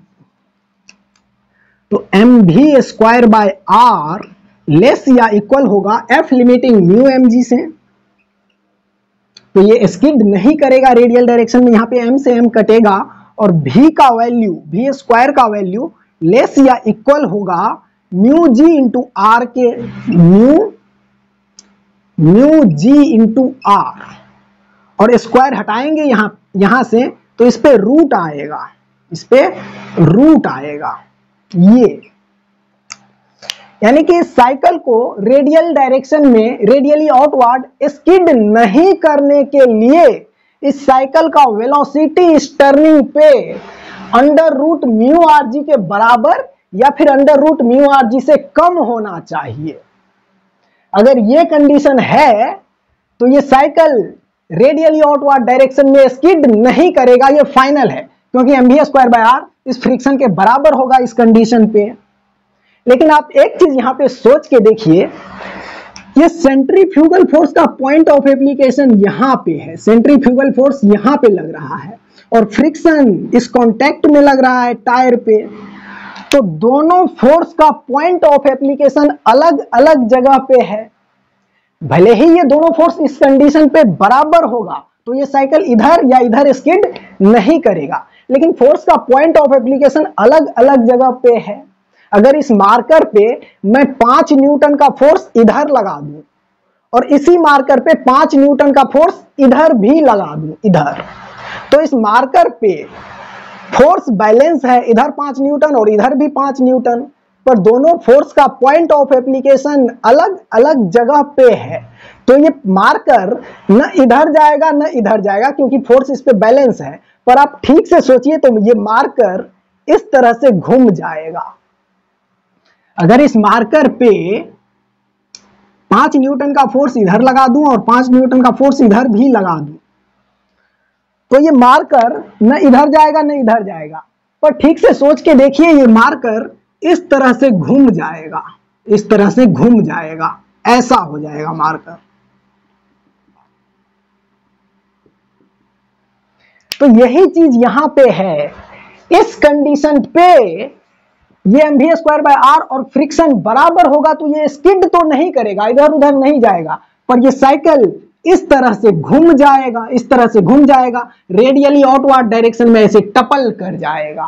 तो mv square by R less या इक्वल होगा F लिमिटिंग म्यू mg से। तो ये स्किड नहीं करेगा रेडियल डायरेक्शन में, यहां पे m से m कटेगा और v का वैल्यू v स्क्वायर का वैल्यू लेस या इक्वल होगा म्यू g इंटू आर के, mu mu g into R, और स्क्वायर हटाएंगे यहां यहां से तो इस पे रूट आएगा, इस पे रूट आएगा ये। यानी कि इस साइकिल को रेडियल डायरेक्शन में रेडियली आउटवर्ड स्किड नहीं करने के लिए इस साइकिल का वेलोसिटी इस टर्निंग पे under root mu are G के बराबर या फिर under root mu R G से कम होना चाहिए। अगर ये कंडीशन है तो ये साइकिल रेडियली आउटवर्ड डायरेक्शन में स्किड नहीं करेगा, ये फाइनल है, क्योंकि M we square by R इस फ्रिक्शन के बराबर होगा इस कंडीशन पे। लेकिन आप एक चीज यहां पे सोच के देखिए, ये सेंट्रीफ्यूगल फोर्स का पॉइंट ऑफ एप्लीकेशन यहां पे है, सेंट्रीफ्यूगल फोर्स यहां पे लग रहा है और फ्रिक्शन इस कांटेक्ट में लग रहा है टायर पे। तो दोनों फोर्स का पॉइंट ऑफ एप्लीकेशन अलग अलग जगह पे है। भले ही ये दोनों फोर्स इस कंडीशन पे बराबर होगा तो ये साइकिल इधर या इधर स्किड नहीं करेगा, लेकिन फोर्स का पॉइंट ऑफ एप्लीकेशन अलग अलग जगह पे है। अगर इस मार्कर पे मैं पांच न्यूटन का फोर्स इधर लगा दूं और इसी मार्कर पे पांच न्यूटन का फोर्स इधर भी लगा दूं इधर, तो इस मार्कर पे फोर्स बैलेंस है, इधर पांच न्यूटन और इधर भी पांच न्यूटन, पर दोनों फोर्स का पॉइंट ऑफ एप्लीकेशन अलग अलग जगह पे है। तो ये मार्कर न इधर जाएगा न इधर जाएगा क्योंकि फोर्स इस पे बैलेंस है। पर आप ठीक से सोचिए तो ये मार्कर इस तरह से घूम जाएगा। अगर इस मार्कर पे पांच न्यूटन का फोर्स इधर लगा दूं और पांच न्यूटन का फोर्स इधर भी लगा दूं तो ये मार्कर न इधर जाएगा न इधर जाएगा। पर ठीक से सोच के देखिए, ये मार्कर इस तरह से घूम जाएगा, इस तरह से घूम जाएगा, ऐसा हो जाएगा मार्कर। तो यही चीज यहां पे है, इस कंडीशन पे ये M we square by are और फ्रिक्शन बराबर होगा तो ये स्किड तो नहीं करेगा, इधर उधर नहीं जाएगा, पर ये साइकिल इस तरह से घूम जाएगा, इस तरह से घूम जाएगा, रेडियली आउटवर्ड डायरेक्शन में ऐसे टपल कर जाएगा।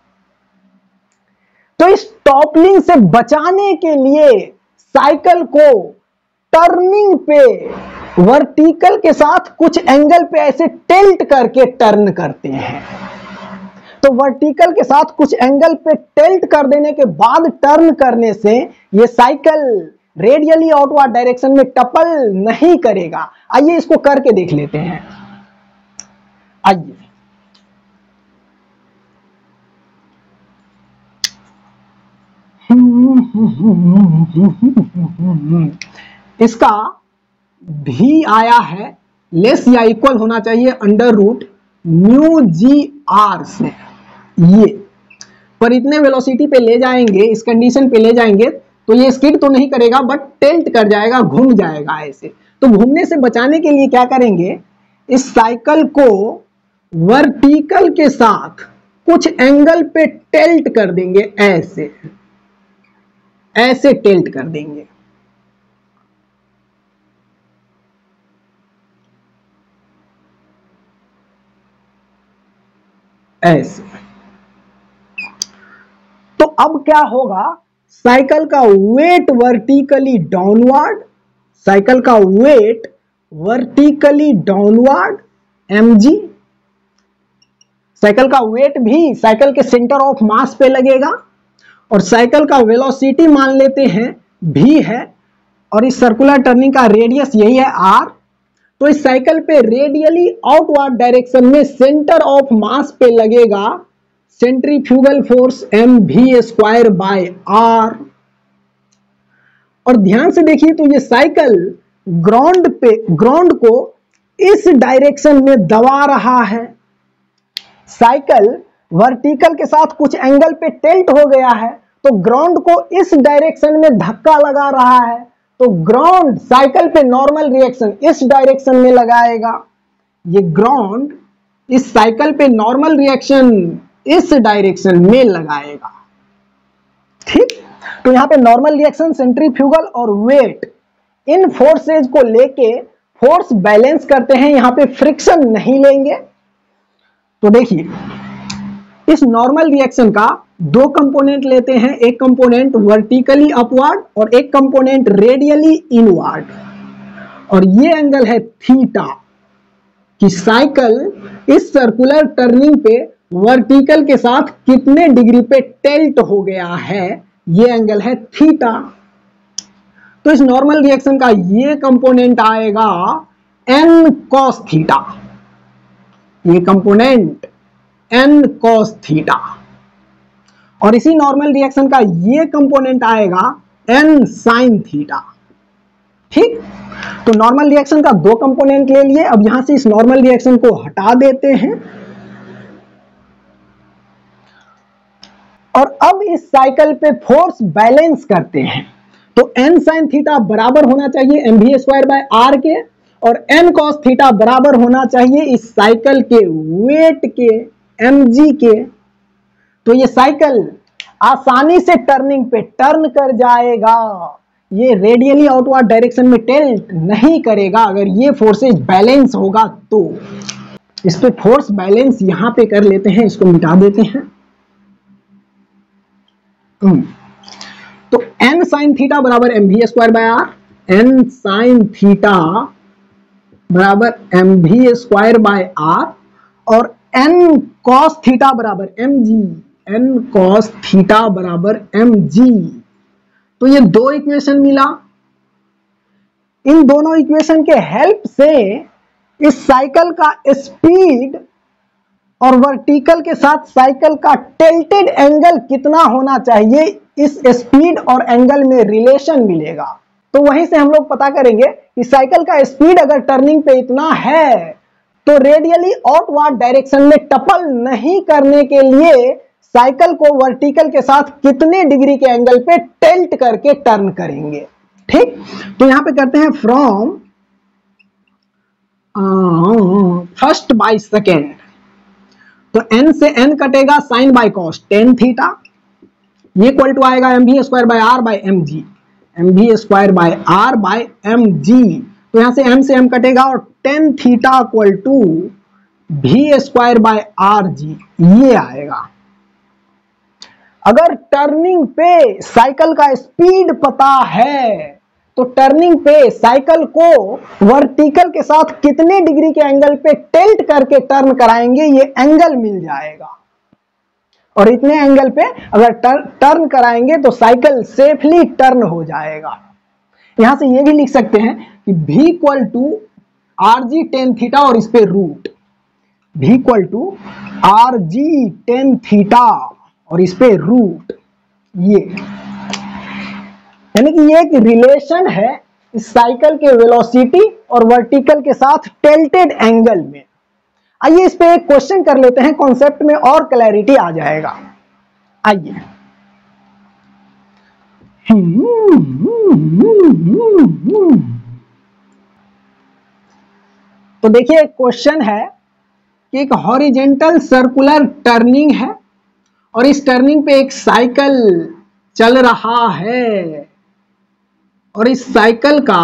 तो इस टॉपलिंग से बचाने के लिए साइकिल को टर्निंग पे वर्टिकल के साथ कुछ एंगल पे ऐसे टिल्ट करके टर्न करते हैं। तो वर्टिकल के साथ कुछ एंगल पे टिल्ट कर देने के बाद टर्न करने से ये साइकिल रेडियली आउटवर्ड डायरेक्शन में टपल नहीं करेगा। आइए इसको करके देख लेते हैं। आइए इसका भी आया है लेस या इक्वल होना चाहिए under root mu G R से। ये पर इतने वेलोसिटी पे ले जाएंगे, इस कंडीशन पे ले जाएंगे तो ये स्किड तो नहीं करेगा बट टिल्ट कर जाएगा, घूम जाएगा ऐसे। तो घूमने से बचाने के लिए क्या करेंगे, इस साइकिल को वर्टिकल के साथ कुछ एंगल पे टिल्ट कर देंगे, ऐसे ऐसे टिल्ट कर देंगे। ऐसे। तो अब क्या होगा, साइकिल का वेट वर्टिकली डाउनवर्ड, साइकिल का weight vertically downward mg, cycle का वेट भी साइकिल के सेंटर ऑफ मास पे लगेगा और साइकिल का वेलोसिटी मान लेते हैं v है और इस सर्कुलर टर्निंग का रेडियस यही है r। तो इस साइकिल पे रेडियली आउटवर्ड डायरेक्शन में सेंटर ऑफ मास पे लगेगा centrifugal force M we square by are. और ध्यान से देखिए तो ये साइकिल ग्राउंड पे ग्राउंड को इस डायरेक्शन में दबा रहा है, साइकिल वर्टिकल के साथ कुछ एंगल पे टिल्ट हो गया है तो ग्राउंड को इस डायरेक्शन में धक्का लगा रहा है, तो ग्राउंड साइकिल पे नॉर्मल रिएक्शन इस डायरेक्शन में लगाएगा, ये ग्राउंड इस साइकिल पे नॉर्मल रिएक्शन इस डायरेक्शन में लगाएगा। ठीक, तो यहां पे नॉर्मल रिएक्शन, सेंट्रीफ्यूगल और वेट इन फोर्सेज को लेके फोर्स बैलेंस करते हैं, यहां पे फ्रिक्शन नहीं लेंगे। तो देखिए इस नॉर्मल रिएक्शन का दो कंपोनेंट लेते हैं, एक कंपोनेंट वर्टिकली अपवर्ड और एक कंपोनेंट रेडियली इनवर्ड, और ये एंगल है थीटा कि साइकिल इस सर्कुलर टर्निंग पे वर्टिकल के साथ कितने डिग्री पे टिल्ट हो गया है, ये एंगल है थीटा। तो इस नॉर्मल रिएक्शन का ये कंपोनेंट आएगा n cos थीटा, ये कंपोनेंट n cos थीटा, और इसी नॉर्मल रिएक्शन का ये कंपोनेंट आएगा n sin थीटा। ठीक, तो नॉर्मल रिएक्शन का दो कंपोनेंट ले लिए। अब यहां से इस नॉर्मल रिएक्शन को हटा देते हैं और अब इस साइकिल पे फोर्स बैलेंस करते हैं। तो n sin थीटा बराबर होना चाहिए M we square by R के, और n cos थीटा बराबर होना चाहिए इस साइकिल के वेट के mg के। तो ये साइकिल आसानी से टर्निंग पे टर्न कर जाएगा, ये रेडियली आउटवर्ड डायरेक्शन में टिल्ट नहीं करेगा अगर ये फोर्सेज बैलेंस होगा तो। इस पे फोर्स बैलेंस यहां पे कर लेते हैं, इसको मिटा देते हैं। तो n sin थीटा बराबर M we square by R, n sin theta बराबर M we square by are, और n cos थीटा बराबर mg, n cos थीटा बराबर mg। तो ये दो इक्वेशन मिला, इन दोनों इक्वेशन के हेल्प से इस साइकिल का स्पीड और वर्टिकल के साथ साइकिल का टिल्टेड एंगल कितना होना चाहिए, इस स्पीड और एंगल में रिलेशन मिलेगा। तो वहीं से हम लोग पता करेंगे कि साइकिल का स्पीड अगर टर्निंग पे इतना है तो रेडियली आउटवर्ड डायरेक्शन में टपल नहीं करने के लिए साइकिल को वर्टिकल के साथ कितने डिग्री के एंगल पे टिल्ट करके टर्न करेंगे। ठीक, तो यहां पे करते हैं फ्रॉम फर्स्ट बाय सेकेंड। तो n से n कटेगा sine by cos tan theta, ये इक्वल टू आएगा M we square by R by M G, M we square by R by M G. तो यहां से m से m कटेगा और tan theta equal to V square by R G, ये आएगा। अगर टर्निंग पे साइकिल का स्पीड पता है तो टर्निंग पे साइकिल को वर्टिकल के साथ कितने डिग्री के एंगल पे टिल्ट करके टर्न कराएंगे, ये एंगल मिल जाएगा। और इतने एंगल पे अगर टर, टर्न कराएंगे तो साइकिल सेफली टर्न हो जाएगा। यहां से ये भी लिख सकते हैं कि v equal to R G tan theta और इस पे root, v equal to R G tan theta और इस पे रूट, ये यानी कि ये एक रिलेशन है इस साइकिल के वेलोसिटी और वर्टिकल के साथ टिल्टेड एंगल में। आइए इस पे एक क्वेश्चन कर लेते हैं, कॉन्सेप्ट में और क्लैरिटी आ जाएगा। आइए तो देखिए एक क्वेश्चन है कि एक हॉरिजेंटल सर्कुलर टर्निंग है और इस टर्निंग पे एक साइकिल चल रहा है और इस साइकिल का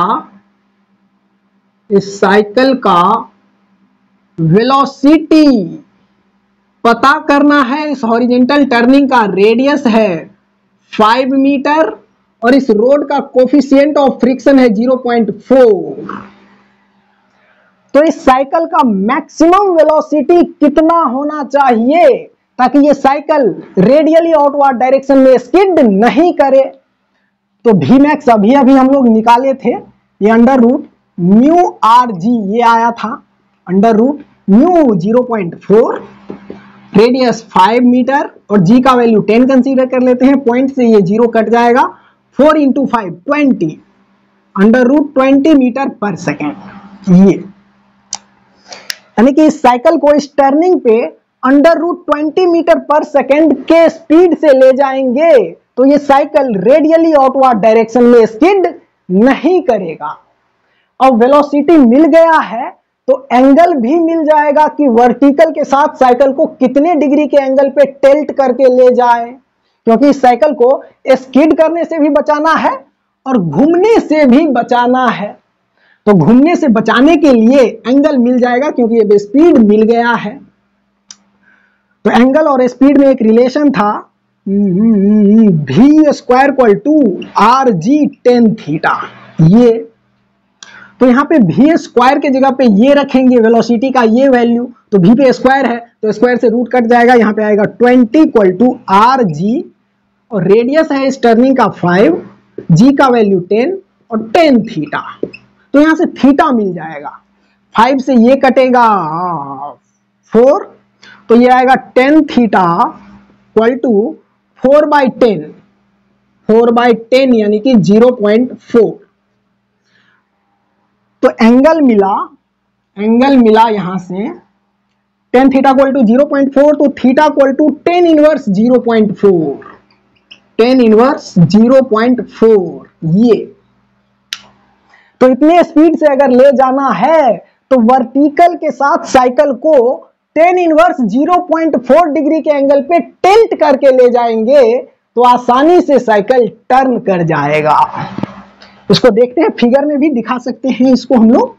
इस साइकिल का वेलोसिटी पता करना है। इस हॉरिजेंटल टर्निंग का रेडियस है फाइव मीटर और इस रोड का कोफिशिएंट ऑफ फ्रिक्शन है ज़ीरो पॉइंट फोर। तो इस साइकिल का मैक्सिमम वेलोसिटी कितना होना चाहिए ताकि ये साइकिल रेडियली आउटवर्ड डायरेक्शन में स्किड नहीं करे? तो वी मैक्स अभी अभी हम लोग निकाले थे, ये under root mu are G ये आया था, under root mu zero point four, radius five metre और जी का वैल्यू टेन कंसीडर कर लेते हैं। पॉइंट से ये जीरो कट जाएगा, four into five twenty, under root twenty metre per second. ये यानी कि इस साइकिल को इस टर्निंग पे under root twenty metre per second के स्पीड से ले जाएंगे तो ये साइकिल रेडियली आउटवर्ड डायरेक्शन में स्किड नहीं करेगा। अब वेलोसिटी मिल गया है तो एंगल भी मिल जाएगा कि वर्टिकल के साथ साइकिल को कितने डिग्री के एंगल पे टिल्ट करके ले जाए, क्योंकि इस साइकिल को स्किड करने से भी बचाना है और घूमने से भी बचाना है। तो घूमने से बचाने के लिए एंगल मिल जाएगा क्योंकि ये स्पीड मिल गया है। तो एंगल और स्पीड में एक रिलेशन था V square equal to R G tan theta. ये तो यहाँ पे वी स्क्वायर के जगह पे ये रखेंगे वेलोसिटी का ये वैल्यू, तो वी पे स्क्वायर है तो स्क्वायर से रूट कट जाएगा, यहाँ पे आएगा twenty equal to are G और रेडियस है इस टर्निंग का फाइव, जी का वैल्यू टेन और टेन थीटा। तो यहाँ से थीटा मिल जाएगा, फाइव से ये कटेगा फोर तो ये आएगा tan theta equal to four by ten, four by ten यानी कि ज़ीरो पॉइंट फोर। तो एंगल मिला, एंगल मिला यहां से tan theta equal to zero point four, तो theta equal to tan inverse zero point four, tan inverse zero point four. ये तो इतने स्पीड से अगर ले जाना है तो वर्टिकल के साथ साइकिल को tan inverse zero point four degree के एंगल पे टिल्ट करके ले जाएंगे तो आसानी से साइकिल टर्न कर जाएगा। इसको देखते हैं, फिगर में भी दिखा सकते हैं इसको हम लोग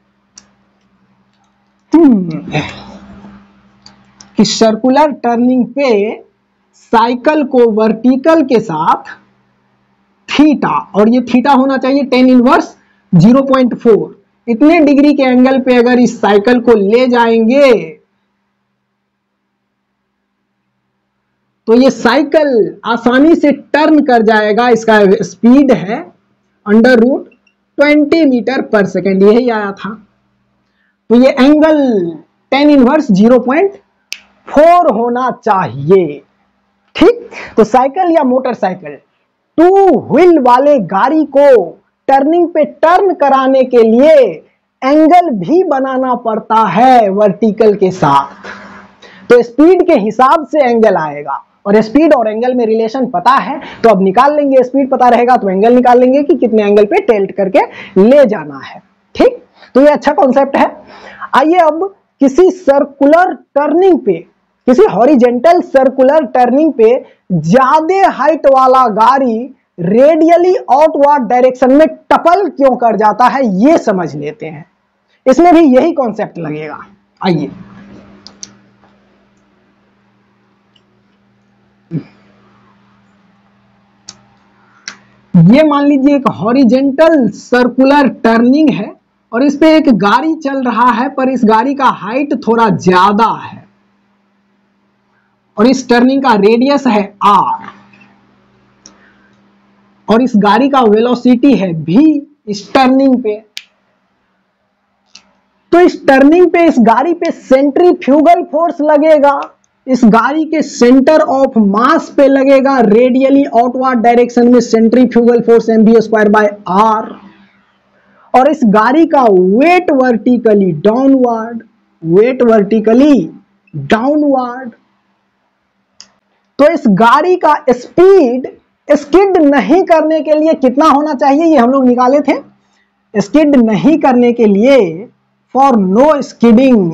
कि सर्कुलर टर्निंग पे साइकिल को वर्टिकल के साथ थीटा, और ये थीटा होना चाहिए tan inverse zero point four, इतने डिग्री के एंगल पे अगर इस साइकिल को ले जाएंगे तो ये साइकिल आसानी से टर्न कर जाएगा। इसका स्पीड है under root twenty metre per second, यही आया था। तो ये angle tan inverse zero point four होना चाहिए। ठीक, तो साइकिल या मोटरसाइकिल टू व्हील वाले गाड़ी को टर्निंग पे टर्न कराने के लिए एंगल भी बनाना पड़ता है वर्टिकल के साथ। तो स्पीड के हिसाब से एंगल आएगा और स्पीड और एंगल में रिलेशन पता है तो अब निकाल लेंगे, स्पीड पता रहेगा तो एंगल निकाल लेंगे कि कितने एंगल पे टिल्ट करके ले जाना है। ठीक, तो ये अच्छा कॉन्सेप्ट है। आइए अब किसी सर्कुलर टर्निंग पे, किसी हॉरिजेंटल सर्कुलर टर्निंग पे ज्यादा हाइट वाला गाड़ी रेडियली आउटवर्ड डायरेक्शन में टपल क्यों कर जाता है ये समझ लेते हैं। इसमें भी यही कॉन्सेप्ट लगेगा। आइए ये मान लीजिए एक हॉरिजेंटल सर्कुलर टर्निंग है और इस पे एक गाड़ी चल रहा है, पर इस गाड़ी का हाइट थोड़ा ज्यादा है और इस टर्निंग का रेडियस है आर और इस गाड़ी का वेलोसिटी है भी इस टर्निंग पे। तो इस टर्निंग पे इस गाड़ी पे सेंट्रीफ्यूगल फोर्स लगेगा, इस गाड़ी के सेंटर ऑफ मास पे लगेगा रेडियली आउटवर्ड डायरेक्शन में centrifugal force M B square by are, और इस गाड़ी का weight vertically downward, weight vertically downward. तो इस गाड़ी का स्पीड स्किड नहीं करने के लिए कितना होना चाहिए, ये हम लोग निकाले थे। स्किड नहीं करने के लिए, for no skidding,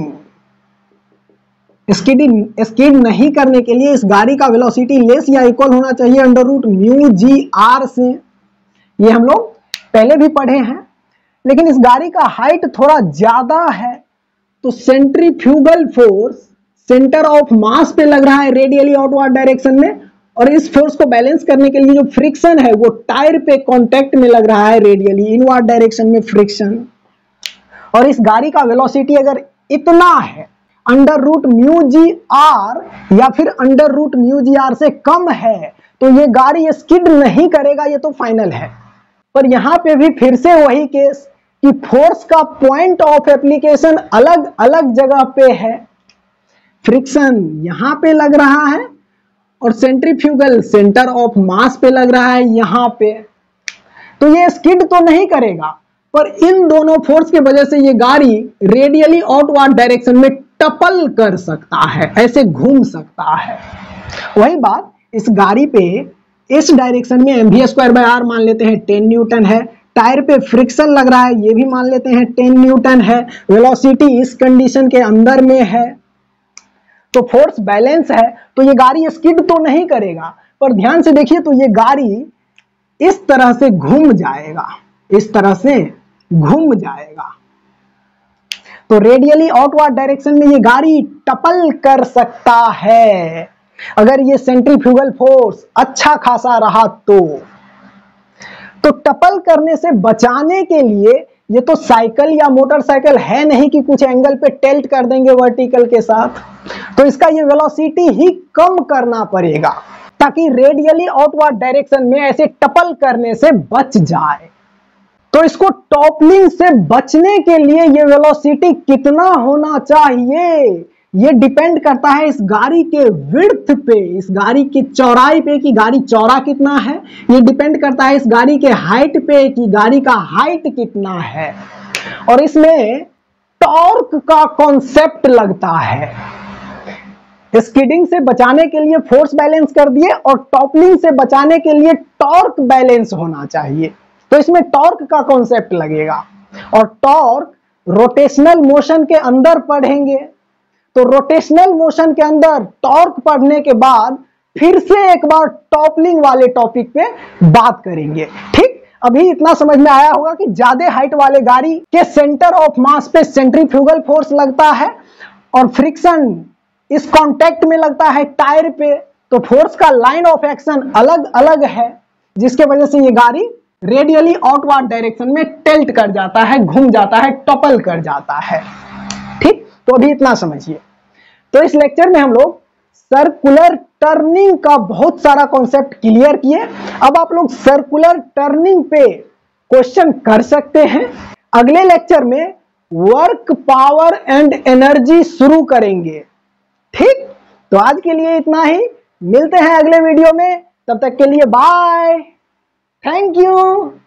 skidding skid नहीं करने के लिए इस गाड़ी का वेलोसिटी लेस या इक्वल होना चाहिए under root mu G R से। ये हम लोग पहले भी पढ़े हैं, लेकिन इस गाड़ी का हाइट थोड़ा ज्यादा है, तो centrifugal force centre of mass पे लग रहा है रेडियली आउटवर्ड डायरेक्शन में, और इस फोर्स को बैलेंस करने के लिए जो फ्रिक्शन है वो टायर पे कांटेक्ट में लग रहा है रेडियली इनवर्ड डायरेक्शन में फ्रिक्शन। और इस गाड़ी का वेलोसिटी अगर इतना है under root mu G R या फिर under root mu G R से कम है, तो ये गाड़ी स्किड नहीं करेगा, ये तो फाइनल है। पर यहां पे भी फिर से वही केस कि फोर्स का पॉइंट ऑफ एप्लीकेशन अलग अलग जगह पे है। फ्रिक्शन यहां पे लग रहा है और सेंट्रीफ्यूगल सेंटर ऑफ मास पे लग रहा है यहां पे, तो ये स्किड तो नहीं करेगा, पर इन दोनों फोर्स की वजह से ये गाड़ी रेडियली आउटवर्ड डायरेक्शन में टपल कर सकता है, ऐसे घूम सकता है। वही बात इस गाड़ी पे इस डायरेक्शन में M we square by R मान लेते हैं टेन न्यूटन है, टायर पे फ्रिक्शन लग रहा है ये भी मान लेते हैं टेन न्यूटन है, वेलोसिटी इस कंडीशन के अंदर में है, तो फोर्स बैलेंस है, तो ये गाड़ी स्किड तो नहीं करेगा। पर ध्यान से देखिए तो ये गाड़ी इस तरह से घूम जाएगा, इस तरह से घूम जाएगा, तो रेडियली आउटवर्ड डायरेक्शन में ये गाड़ी टपल कर सकता है अगर ये सेंट्रीफ्यूगल फोर्स अच्छा खासा रहा तो। तो टपल करने से बचाने के लिए ये तो साइकिल या मोटरसाइकिल है नहीं कि कुछ एंगल पे टिल्ट कर देंगे वर्टिकल के साथ, तो इसका ये वेलोसिटी ही कम करना पड़ेगा ताकि रेडियली आउटवर्ड डायरेक्शन में ऐसे टपल करने से बच जाए। तो इसको टॉपलिंग से बचने के लिए ये वेलोसिटी कितना होना चाहिए, ये डिपेंड करता है इस गाड़ी के विड्थ पे, इस गाड़ी की चौड़ाई पे कि गाड़ी चौड़ा कितना है, ये डिपेंड करता है इस गाड़ी के हाइट पे कि गाड़ी का हाइट कितना है, और इसमें टॉर्क का कॉन्सेप्ट लगता है। स्किडिंग से बचाने के लिए फोर्स बैलेंस कर दिए और टॉपलिंग से बचाने के लिए टॉर्क बैलेंस होना चाहिए, तो इसमें टॉर्क का कॉन्सेप्ट लगेगा। और टॉर्क रोटेशनल मोशन के अंदर पढ़ेंगे, तो रोटेशनल मोशन के अंदर टॉर्क पढ़ने के बाद फिर से एक बार टॉपलिंग वाले टॉपिक पे बात करेंगे। ठीक, अभी इतना समझ में आया होगा कि ज्यादा हाइट वाले गाड़ी के सेंटर ऑफ मास पे सेंट्रीफ्यूगल फोर्स लगता है और फ्रिक्शन इस कांटेक्ट में लगता है टायर पे, तो फोर्स का लाइन ऑफ एक्शन अलग अलग है, जिसके वजह से ये गाड़ी रेडियली आउटवर्ड डायरेक्शन में टिल्ट कर जाता है, घूम जाता है, टपल कर जाता है। ठीक, तो अभी इतना समझिए। तो इस लेक्चर में हम लोग सर्कुलर टर्निंग का बहुत सारा कॉन्सेप्ट क्लियर किए। अब आप लोग सर्कुलर टर्निंग पे क्वेश्चन कर सकते हैं। अगले लेक्चर में वर्क, पावर एंड एनर्जी शुरू करेंगे। ठीक, तो आज के लिए इतना ही, मिलते हैं अगले वीडियो में, तब तक के लिए बाय, थैंक यू।